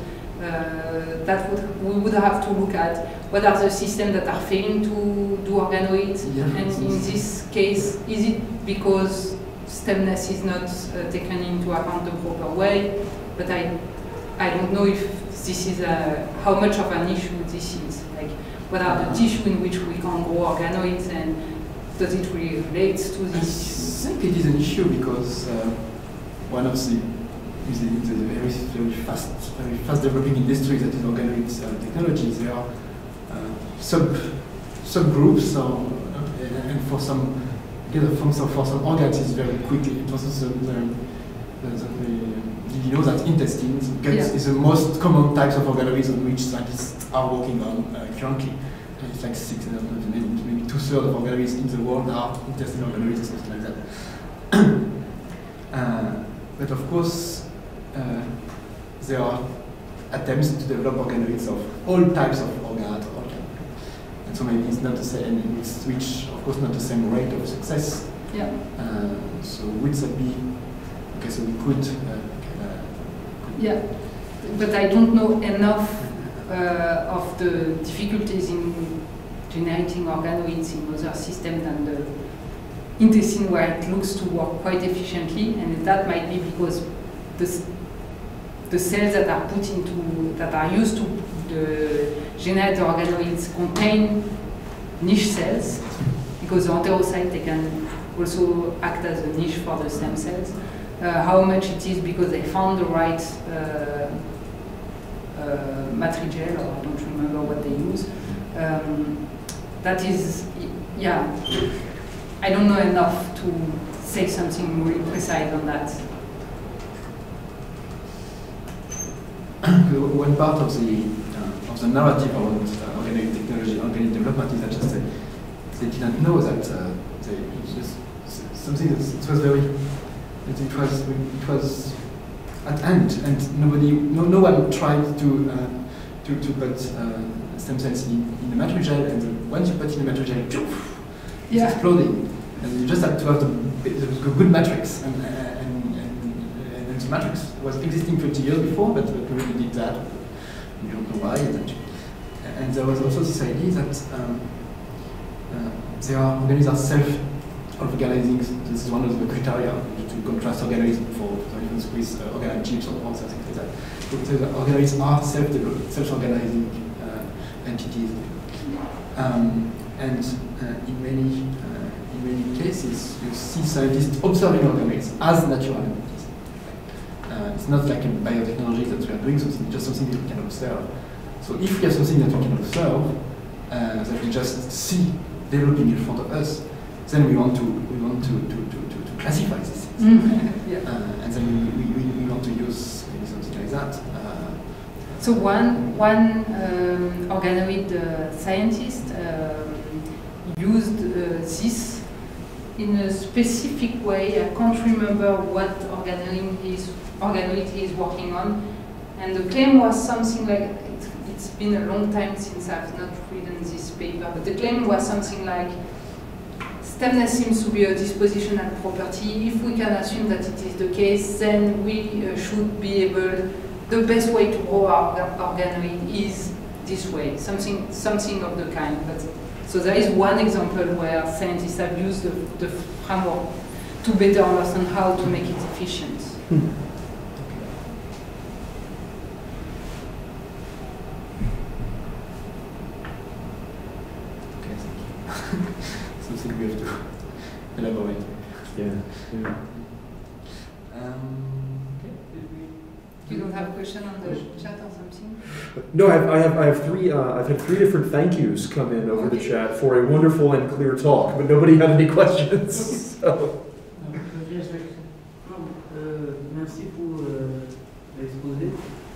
we would have to look at what are the systems that are failing to do organoids, and in this case, is it because stemness is not taken into account the proper way? But I don't know if this is how much of an issue this is. Like, what are the tissues in which we can grow organoids, and does it really relate to this? I think it is an issue because one of the very fast developing industry that is organoids technologies. There are subgroups, and for some organs it's very quickly. It was you know that intestines is the most common types of organoids on which scientists are working on currently. It's like maybe 2/3 of organoids in the world are intestinal organoids or something like that. But of course, there are attempts to develop organoids of all types of organs, and so maybe it's not the same, and it's which of course not the same rate of success. Yeah. So would that be okay? So we could. Yeah, but I don't know enough of the difficulties in generating organoids in other systems than the intestine, where it looks to work quite efficiently, and that might be because the cells that are put into, that are used to generate the organoids contain niche cells, because the enterocyte, they can also act as a niche for the stem cells. How much it is because they found the right matrigel, or I don't remember what they use. That is, yeah, I don't know enough to say something really precise on that. One part of the narrative around organic technology, organic development is that just they didn't know that it's just something that it was very, it was at hand, and no one tried to put stem cells in the matrigel, and once you put in the matrigel, it's exploding, and you just have to have the good matrix, and the matrix was existing 20 years before, but we really did that. We don't know why. And there was also this idea that organisms are self-organizing. This is one of the criteria to contrast organisms, for instance, with organ chips or something like that. So the organisms are self-organizing entities. And in many cases, you see scientists observing organisms as natural entities. It's not like in biotechnology that we are doing something, just something that we can observe. So if we have something that we can observe, that we just see developing in front of us, then we want to classify these things. And then we want to use maybe something like that. So one organoid scientist used this in a specific way. I can't remember what organoid he is working on, and the claim was something like, it's been a long time since I've not written this paper, but the claim was something like, stemness seems to be a dispositional property. If we can assume that it is the case, then we should be able, the best way to grow our organoid is this way, something of the kind. But, so there is one example where scientists have used the framework to better understand how to make it efficient. Something we have to elaborate. Yeah. You don't have a question on the chat or something? No, I have three. I've had three different thank yous come in over the chat for a wonderful and clear talk, but nobody had any questions. So. Merci pour l'exposé.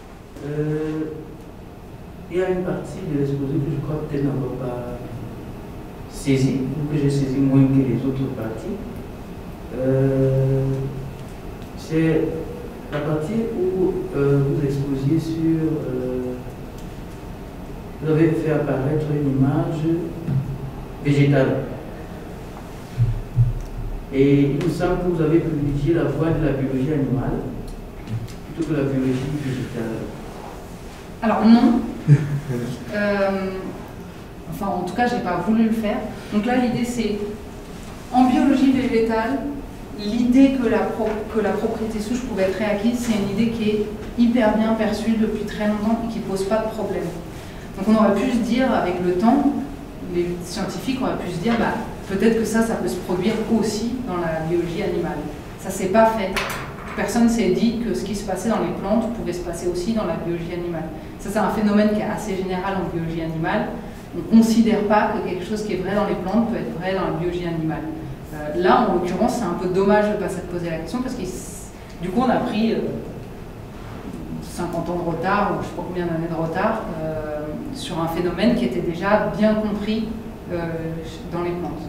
Il y a une partie de l'exposé que je crois peut-être n'avoir pas saisi, ou que j'ai saisi moins que les autres parties. C'est la partie où vous exposiez sur... vous avez fait apparaître une image végétale. Et il me semble que vous avez privilégié la voie de la biologie animale plutôt que la biologie végétale. Alors non. Enfin, en tout cas, j'ai pas voulu le faire. Donc là, l'idée, c'est, en biologie végétale, l'idée que la propriété souche pouvait être réacquise, c'est une idée qui est hyper bien perçue depuis très longtemps et qui pose pas de problème. Donc on aurait pu se dire, avec le temps, les scientifiques auraient pu se dire, bah, peut-être que ça peut se produire aussi dans la biologie animale. Ça s'est pas fait. Personne ne s'est dit que ce qui se passait dans les plantes pouvait se passer aussi dans la biologie animale. Ça, c'est un phénomène qui est assez général en biologie animale. On ne considère pas que quelque chose qui est vrai dans les plantes peut être vrai dans la biologie animale. Là, en l'occurrence, c'est un peu dommage de ne pas se poser la question parce que du coup, on a pris 50 ans de retard, ou je ne sais pas combien d'années de retard, sur un phénomène qui était déjà bien compris dans les plantes.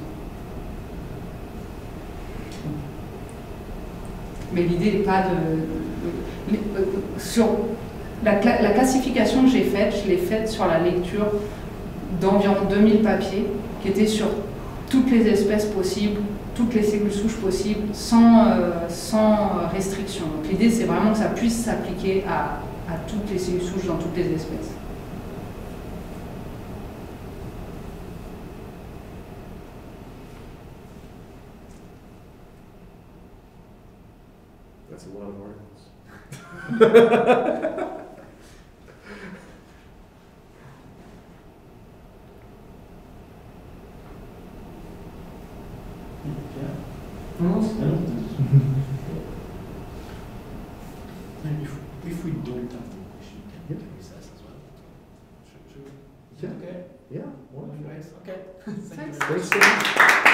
Mais l'idée n'est pas de... sur la classification que j'ai faite, je l'ai faite sur la lecture d'environ 2000 papiers qui étaient sur toutes les espèces possibles, toutes les cellules souches possibles, sans restriction. Donc l'idée, c'est vraiment que ça puisse s'appliquer à toutes les cellules souches dans toutes les espèces. That's a lot of articles. And if we don't have the question, can we recess as well? Should we? Yeah. Okay. Yeah, wonderful. Nice. Okay. Thanks. Thanks so much.